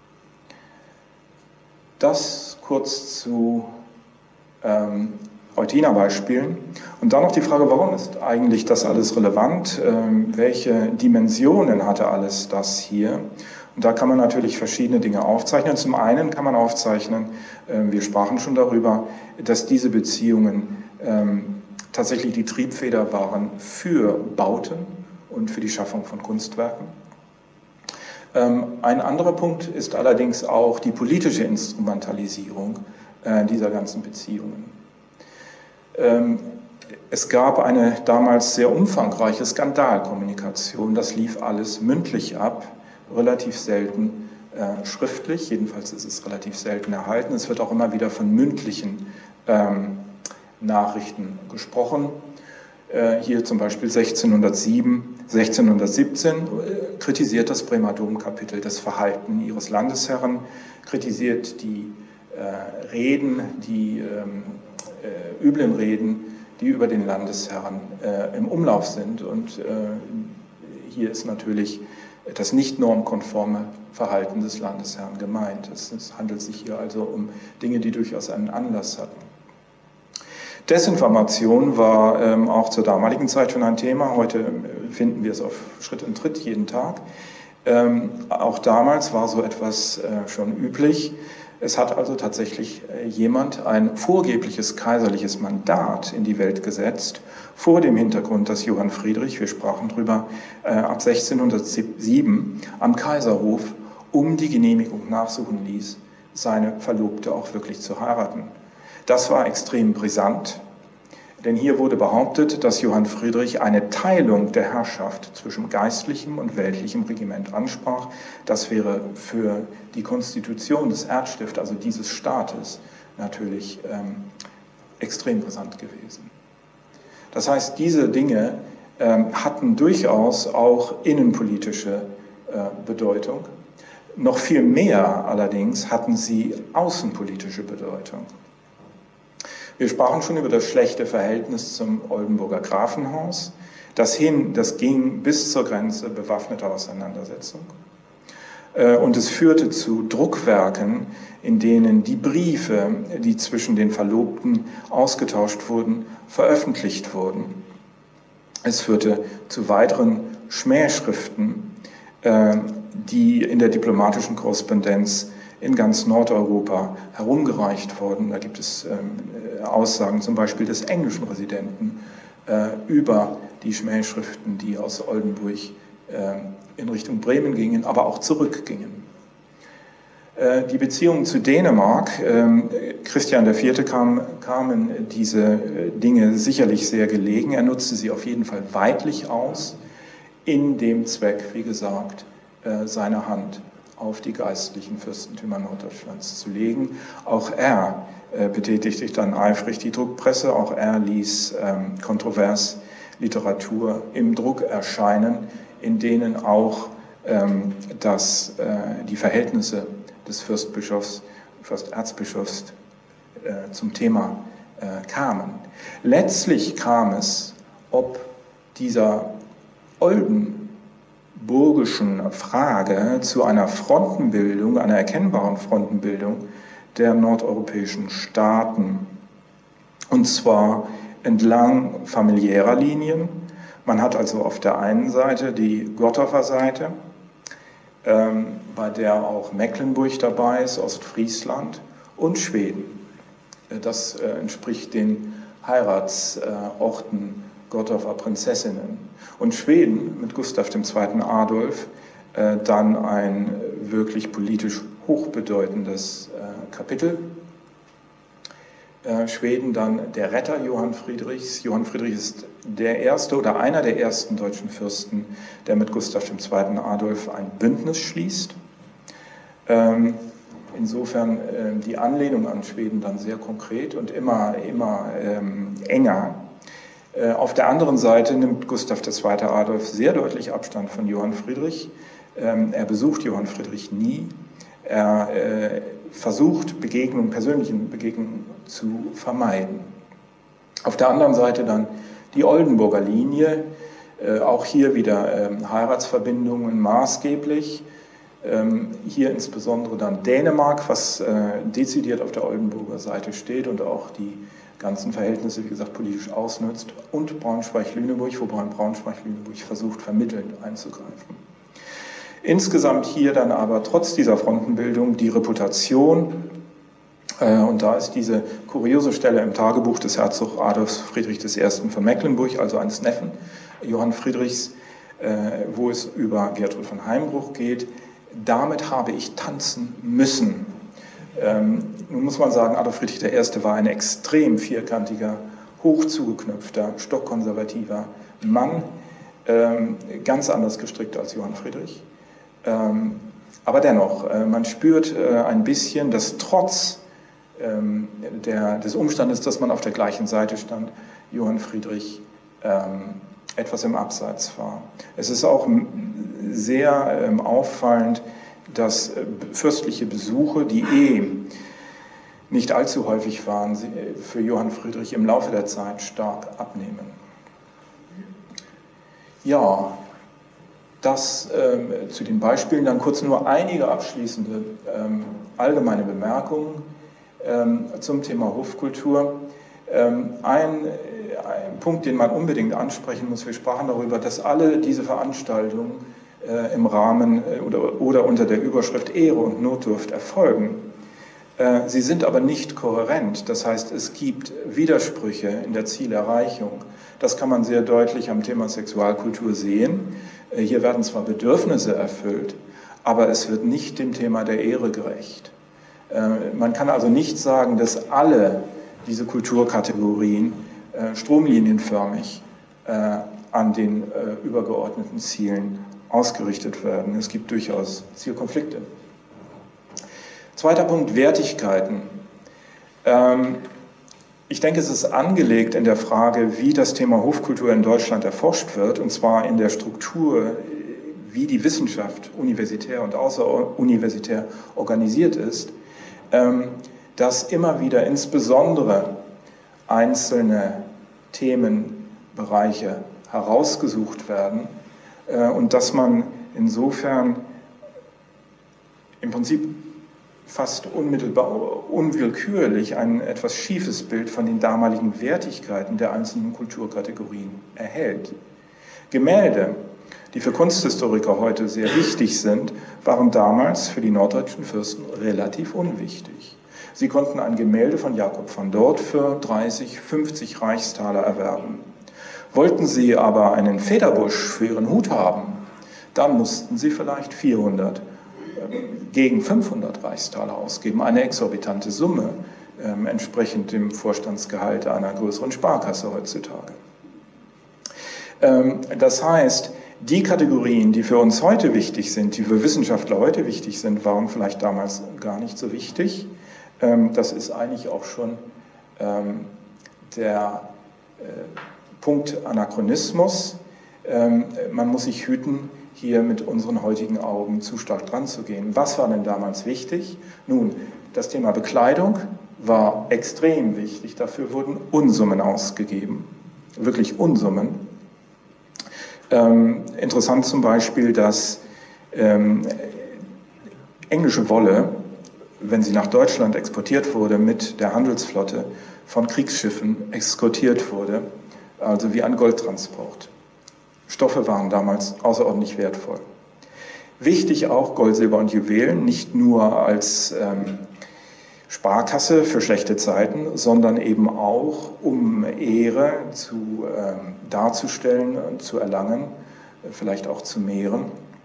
Das kurz zu ähm, Eutiner Beispielen. Und dann noch die Frage, warum ist eigentlich das alles relevant? Ähm, welche Dimensionen hatte alles das hier? Und da kann man natürlich verschiedene Dinge aufzeichnen. Zum einen kann man aufzeichnen, äh, wir sprachen schon darüber, dass diese Beziehungen ähm, tatsächlich die Triebfeder waren für Bauten und für die Schaffung von Kunstwerken. Ähm, ein anderer Punkt ist allerdings auch die politische Instrumentalisierung äh, dieser ganzen Beziehungen. Ähm, es gab eine damals sehr umfangreiche Skandalkommunikation, das lief alles mündlich ab, relativ selten äh, schriftlich, jedenfalls ist es relativ selten erhalten. Es wird auch immer wieder von mündlichen ähm, Nachrichten gesprochen. Hier zum Beispiel sechzehnhundertsieben, sechzehnhundertsiebzehn kritisiert das Bremer Domkapitel das Verhalten ihres Landesherren, kritisiert die äh, Reden, die ähm, äh, üblen Reden, die über den Landesherren äh, im Umlauf sind. Und äh, hier ist natürlich das nicht normkonforme Verhalten des Landesherrn gemeint. Es, es handelt sich hier also um Dinge, die durchaus einen Anlass hatten. Desinformation war ähm, auch zur damaligen Zeit schon ein Thema. Heute finden wir es auf Schritt und Tritt jeden Tag. Ähm, auch damals war so etwas äh, schon üblich. Es hat also tatsächlich äh, jemand ein vorgebliches kaiserliches Mandat in die Welt gesetzt, vor dem Hintergrund, dass Johann Friedrich, wir sprachen drüber, äh, ab sechzehnhundertsieben am Kaiserhof um die Genehmigung nachsuchen ließ, seine Verlobte auch wirklich zu heiraten. Das war extrem brisant, denn hier wurde behauptet, dass Johann Friedrich eine Teilung der Herrschaft zwischen geistlichem und weltlichem Regiment ansprach. Das wäre für die Konstitution des Erzstifts, also dieses Staates, natürlich ähm, extrem brisant gewesen. Das heißt, diese Dinge ähm, hatten durchaus auch innenpolitische äh, Bedeutung. Noch viel mehr allerdings hatten sie außenpolitische Bedeutung. Wir sprachen schon über das schlechte Verhältnis zum Oldenburger Grafenhaus. Das, hin, das ging bis zur Grenze bewaffneter Auseinandersetzung. Und es führte zu Druckwerken, in denen die Briefe, die zwischen den Verlobten ausgetauscht wurden, veröffentlicht wurden. Es führte zu weiteren Schmähschriften, die in der diplomatischen Korrespondenz in ganz Nordeuropa herumgereicht wurden. Da gibt es ähm, Aussagen zum Beispiel des englischen Residenten äh, über die Schmähschriften, die aus Oldenburg äh, in Richtung Bremen gingen, aber auch zurückgingen. Äh, die Beziehungen zu Dänemark, äh, Christian der Vierte kam, kamen diese Dinge sicherlich sehr gelegen. Er nutzte sie auf jeden Fall weidlich aus, in dem Zweck, wie gesagt, äh, seine Hand auf die geistlichen Fürstentümer Norddeutschlands zu legen. Auch er äh, betätigte sich dann eifrig die Druckpresse, auch er ließ ähm, kontrovers Literatur im Druck erscheinen, in denen auch ähm, das, äh, die Verhältnisse des Fürstbischofs, Fürsterzbischofs äh, zum Thema äh, kamen. Letztlich kam es, ob dieser Olden burgischen Frage zu einer Frontenbildung, einer erkennbaren Frontenbildung der nordeuropäischen Staaten. Und zwar entlang familiärer Linien. Man hat also auf der einen Seite die Gottorfer Seite, ähm, bei der auch Mecklenburg dabei ist, Ostfriesland und Schweden. Das äh, entspricht den Heiratsorten Gottorfer Prinzessinnen. Und Schweden mit Gustav dem Zweiten Adolf äh, dann ein wirklich politisch hochbedeutendes äh, Kapitel. Äh, Schweden dann der Retter Johann Friedrichs. Johann Friedrich ist der erste oder einer der ersten deutschen Fürsten, der mit Gustav dem Zweiten Adolf ein Bündnis schließt. Ähm, insofern äh, die Anlehnung an Schweden dann sehr konkret und immer, immer ähm, enger. Auf der anderen Seite nimmt Gustav der Zweite Adolf sehr deutlich Abstand von Johann Friedrich. Er besucht Johann Friedrich nie. Er versucht, Begegnungen, persönlichen Begegnungen zu vermeiden. Auf der anderen Seite dann die Oldenburger Linie. Auch hier wieder Heiratsverbindungen maßgeblich. Hier insbesondere dann Dänemark, was dezidiert auf der Oldenburger Seite steht und auch die ganzen Verhältnisse, wie gesagt, politisch ausnutzt, und Braunschweig-Lüneburg, wobei Braunschweig-Lüneburg versucht, vermittelnd einzugreifen. Insgesamt hier dann aber trotz dieser Frontenbildung die Reputation, äh, und da ist diese kuriose Stelle im Tagebuch des Herzogs Adolf Friedrich der Erste von Mecklenburg, also eines Neffen Johann Friedrichs, äh, wo es über Gertrud von Heimbruch geht: Damit habe ich tanzen müssen. Ähm, nun muss man sagen, Adolf Friedrich der Erste war ein extrem vierkantiger, hoch zugeknöpfter, stockkonservativer Mann, ähm, ganz anders gestrickt als Johann Friedrich. Ähm, aber dennoch, äh, man spürt äh, ein bisschen, dass trotz ähm, der, des Umstandes, dass man auf der gleichen Seite stand, Johann Friedrich ähm, etwas im Abseits war. Es ist auch sehr ähm, auffallend, dass äh, fürstliche Besuche, die eh nicht allzu häufig waren sie für Johann Friedrich im Laufe der Zeit stark abnehmen. Ja, das ähm, zu den Beispielen, dann kurz nur einige abschließende ähm, allgemeine Bemerkungen ähm, zum Thema Hofkultur. Ähm, ein, ein Punkt, den man unbedingt ansprechen muss, wir sprachen darüber, dass alle diese Veranstaltungen äh, im Rahmen äh, oder, oder unter der Überschrift Ehre und Notdurft erfolgen. Äh, sie sind aber nicht kohärent, das heißt, es gibt Widersprüche in der Zielerreichung. Das kann man sehr deutlich am Thema Sexualkultur sehen. Äh, hier werden zwar Bedürfnisse erfüllt, aber es wird nicht dem Thema der Ehre gerecht. Äh, man kann also nicht sagen, dass alle diese Kulturkategorien äh, stromlinienförmig äh, an den äh, übergeordneten Zielen ausgerichtet werden. Es gibt durchaus Zielkonflikte. Zweiter Punkt, Wertigkeiten. Ähm, ich denke, es ist angelegt in der Frage, wie das Thema Hofkultur in Deutschland erforscht wird, und zwar in der Struktur, wie die Wissenschaft universitär und außeruniversitär organisiert ist, ähm, dass immer wieder insbesondere einzelne Themenbereiche herausgesucht werden äh, und dass man insofern im Prinzip fast unmittelbar, unwillkürlich ein etwas schiefes Bild von den damaligen Wertigkeiten der einzelnen Kulturkategorien erhält. Gemälde, die für Kunsthistoriker heute sehr wichtig sind, waren damals für die norddeutschen Fürsten relativ unwichtig. Sie konnten ein Gemälde von Jakob von Dort für dreißig, fünfzig Reichstaler erwerben. Wollten sie aber einen Federbusch für ihren Hut haben, dann mussten sie vielleicht vierhundert gegen fünfhundert Reichstaler ausgeben, eine exorbitante Summe, äh, entsprechend dem Vorstandsgehalt einer größeren Sparkasse heutzutage. Ähm, das heißt, die Kategorien, die für uns heute wichtig sind, die für Wissenschaftler heute wichtig sind, waren vielleicht damals gar nicht so wichtig. Ähm, das ist eigentlich auch schon ähm, der äh, Punkt Anachronismus. Ähm, man muss sich hüten, hier mit unseren heutigen Augen zu stark dran zu gehen. Was war denn damals wichtig? Nun, das Thema Bekleidung war extrem wichtig. Dafür wurden Unsummen ausgegeben, wirklich Unsummen. Ähm, interessant zum Beispiel, dass ähm, englische Wolle, wenn sie nach Deutschland exportiert wurde, mit der Handelsflotte von Kriegsschiffen eskortiert wurde, also wie ein Goldtransport. Stoffe waren damals außerordentlich wertvoll. Wichtig auch Gold, Silber und Juwelen, nicht nur als ähm, Sparkasse für schlechte Zeiten, sondern eben auch, um Ehre zu, ähm, darzustellen, zu erlangen, vielleicht auch zu mehren.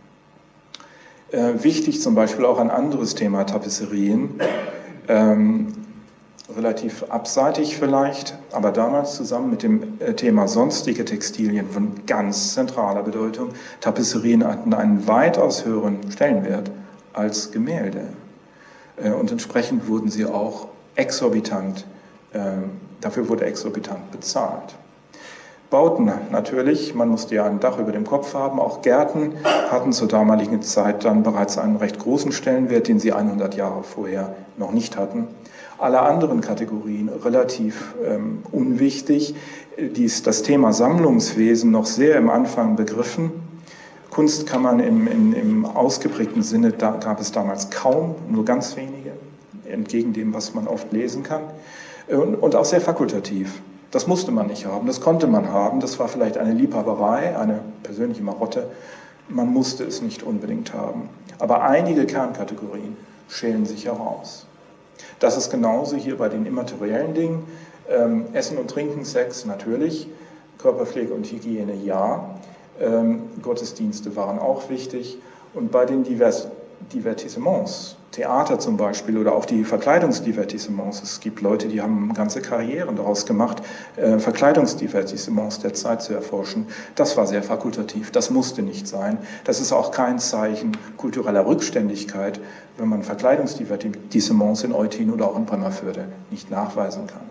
Äh, wichtig zum Beispiel auch ein anderes Thema, Tapisserien. Ähm, relativ abseitig vielleicht, aber damals zusammen mit dem Thema sonstige Textilien von ganz zentraler Bedeutung. Tapisserien hatten einen weitaus höheren Stellenwert als Gemälde. Und entsprechend wurden sie auch exorbitant, dafür wurde exorbitant bezahlt. Bauten natürlich, man musste ja ein Dach über dem Kopf haben, auch Gärten hatten zur damaligen Zeit dann bereits einen recht großen Stellenwert, den sie hundert Jahre vorher noch nicht hatten. Alle anderen Kategorien relativ ähm, unwichtig. Dies, das Thema Sammlungswesen noch sehr im Anfang begriffen. Kunst kann man im, im, im ausgeprägten Sinne, da gab es damals kaum, nur ganz wenige, entgegen dem, was man oft lesen kann. Und, und auch sehr fakultativ. Das musste man nicht haben, das konnte man haben. Das war vielleicht eine Liebhaberei, eine persönliche Marotte. Man musste es nicht unbedingt haben. Aber einige Kernkategorien schälen sich heraus. Das ist genauso hier bei den immateriellen Dingen. Ähm, Essen und Trinken, Sex natürlich, Körperpflege und Hygiene ja. Ähm, Gottesdienste waren auch wichtig. Und bei den Divers Divertissements, Theater zum Beispiel oder auch die Verkleidungsdivertissements, es gibt Leute, die haben ganze Karrieren daraus gemacht, äh, Verkleidungsdivertissements der Zeit zu erforschen. Das war sehr fakultativ, das musste nicht sein. Das ist auch kein Zeichen kultureller Rückständigkeit, wenn man Verkleidungsdivertissements in Eutin oder auch in Bremerförde nicht nachweisen kann.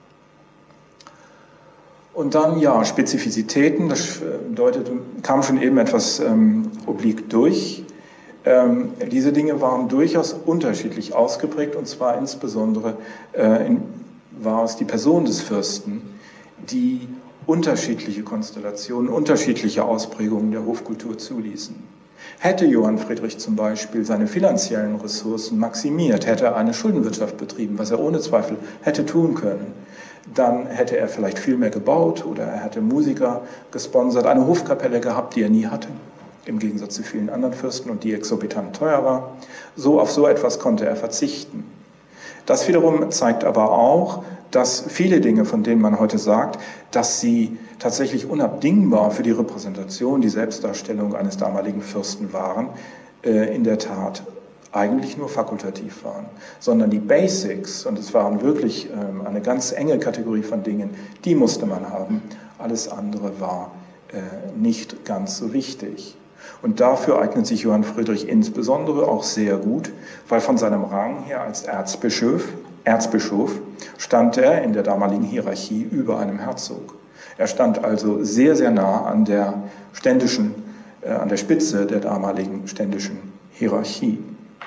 Und dann, ja, Spezifizitäten, das deutet, kam schon eben etwas ähm, oblique durch. Ähm, diese Dinge waren durchaus unterschiedlich ausgeprägt, und zwar insbesondere äh, in, war es die Person des Fürsten, die unterschiedliche Konstellationen, unterschiedliche Ausprägungen der Hofkultur zuließen. Hätte Johann Friedrich zum Beispiel seine finanziellen Ressourcen maximiert, hätte er eine Schuldenwirtschaft betrieben, was er ohne Zweifel hätte tun können, dann hätte er vielleicht viel mehr gebaut oder er hätte Musiker gesponsert, eine Hofkapelle gehabt, die er nie hatte, im Gegensatz zu vielen anderen Fürsten und die exorbitant teuer war. So auf so etwas konnte er verzichten. Das wiederum zeigt aber auch, dass viele Dinge, von denen man heute sagt, dass sie tatsächlich unabdingbar für die Repräsentation, die Selbstdarstellung eines damaligen Fürsten waren, in der Tat eigentlich nur fakultativ waren, sondern die Basics, und es waren wirklich eine ganz enge Kategorie von Dingen, die musste man haben. Alles andere war nicht ganz so wichtig. Und dafür eignet sich Johann Friedrich insbesondere auch sehr gut, weil von seinem Rang her als Erzbischof, Erzbischof stand er in der damaligen Hierarchie über einem Herzog. Er stand also sehr, sehr nah an der ständischen, äh, an der Spitze der damaligen ständischen Hierarchie.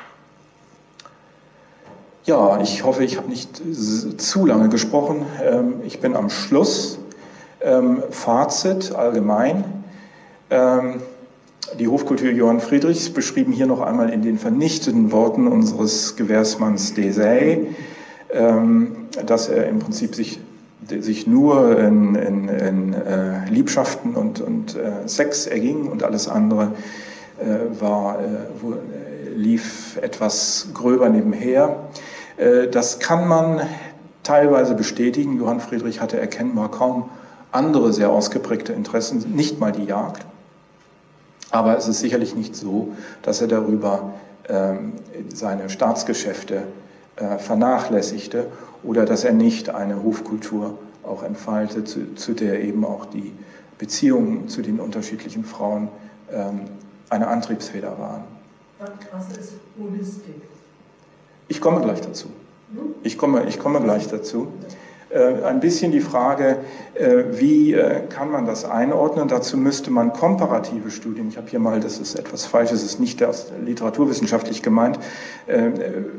Ja, ich hoffe, ich habe nicht zu lange gesprochen. Ähm, ich bin am Schluss. Ähm, Fazit allgemein. Ähm, Die Hofkultur Johann Friedrichs beschrieben hier noch einmal in den vernichtenden Worten unseres Gewährsmanns Desailly, dass er im Prinzip sich, sich nur in, in, in äh, Liebschaften und, und äh, Sex erging und alles andere äh, war, äh, wo, äh, lief etwas gröber nebenher. Äh, das kann man teilweise bestätigen. Johann Friedrich hatte erkennbar kaum andere sehr ausgeprägte Interessen, nicht mal die Jagd. Aber es ist sicherlich nicht so, dass er darüber ähm, seine Staatsgeschäfte äh, vernachlässigte oder dass er nicht eine Hofkultur auch entfaltete, zu, zu der eben auch die Beziehungen zu den unterschiedlichen Frauen ähm, eine Antriebsfeder waren. Was ist Holistik? Ich komme gleich dazu. Ich komme, ich komme gleich dazu. Äh, ein bisschen die Frage, äh, wie äh, kann man das einordnen? Dazu müsste man komparative Studien, ich habe hier mal, das ist etwas falsch, es ist nicht literaturwissenschaftlich gemeint, äh,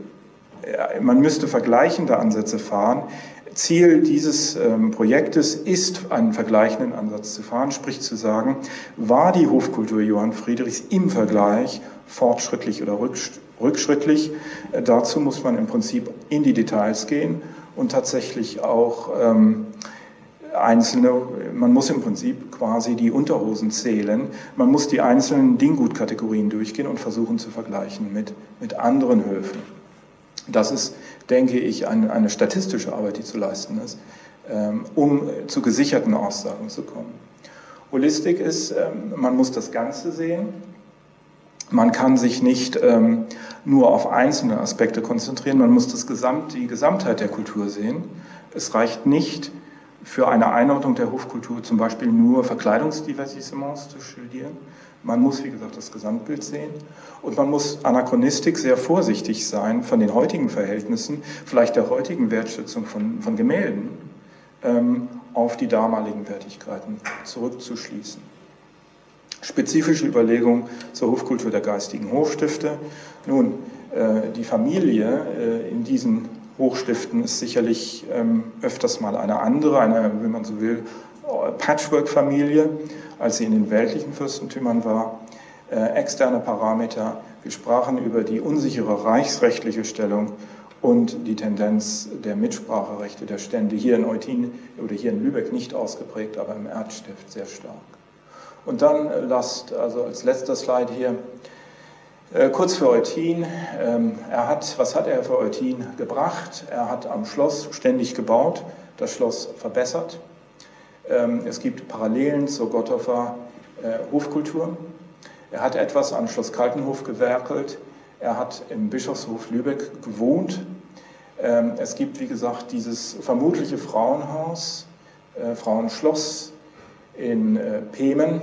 man müsste vergleichende Ansätze fahren. Ziel dieses ähm, Projektes ist, einen vergleichenden Ansatz zu fahren, sprich zu sagen, war die Hofkultur Johann Friedrichs im Vergleich fortschrittlich oder rückschrittlich? Äh, dazu muss man im Prinzip in die Details gehen und tatsächlich auch ähm, einzelne, man muss im Prinzip quasi die Unterhosen zählen, man muss die einzelnen Dinggutkategorien durchgehen und versuchen zu vergleichen mit, mit anderen Höfen. Das ist, denke ich, eine, eine statistische Arbeit, die zu leisten ist, ähm, um zu gesicherten Aussagen zu kommen. Holistik ist, ähm, man muss das Ganze sehen. Man kann sich nicht ähm, nur auf einzelne Aspekte konzentrieren, man muss das Gesamt, die Gesamtheit der Kultur sehen. Es reicht nicht, für eine Einordnung der Hofkultur zum Beispiel nur Verkleidungsdiversissements zu studieren. Man muss, wie gesagt, das Gesamtbild sehen und man muss Anachronistik sehr vorsichtig sein von den heutigen Verhältnissen, vielleicht der heutigen Wertschätzung von, von Gemälden, ähm, auf die damaligen Wertigkeiten zurückzuschließen. Spezifische Überlegungen zur Hofkultur der geistigen Hochstifte. Nun, äh, die Familie äh, in diesen Hochstiften ist sicherlich ähm, öfters mal eine andere, eine, wenn man so will, Patchwork-Familie, als sie in den weltlichen Fürstentümern war. Äh, externe Parameter, wir sprachen über die unsichere reichsrechtliche Stellung und die Tendenz der Mitspracherechte der Stände, hier in Eutin oder hier in Lübeck nicht ausgeprägt, aber im Erzstift sehr stark. Und dann äh, lasst, also als letzter Slide hier, äh, kurz für Eutin. Ähm, er hat, was hat er für Eutin gebracht? Er hat am Schloss ständig gebaut, das Schloss verbessert. Ähm, es gibt Parallelen zur Gottorfer äh, Hofkultur. Er hat etwas an Schloss Kaltenhof gewerkelt. Er hat im Bischofshof Lübeck gewohnt. Ähm, es gibt, wie gesagt, dieses vermutliche Frauenhaus, äh, Frauenschloss in äh, Pemen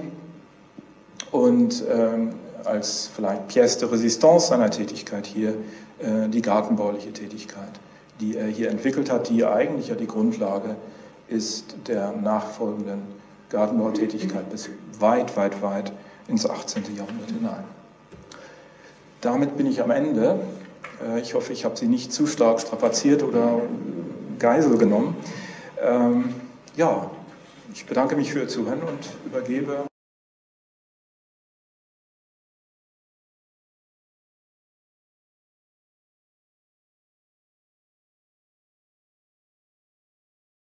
und ähm, als vielleicht Pièce de Résistance seiner Tätigkeit hier äh, die gartenbauliche Tätigkeit, die er hier entwickelt hat, die eigentlich ja die Grundlage ist der nachfolgenden Gartenbautätigkeit bis weit, weit, weit ins achtzehnte Jahrhundert hinein. damit bin ich am Ende. Äh, ich hoffe, ich habe Sie nicht zu stark strapaziert oder Geisel genommen. Ähm, ja, ich bedanke mich für Ihr Zuhören und übergebe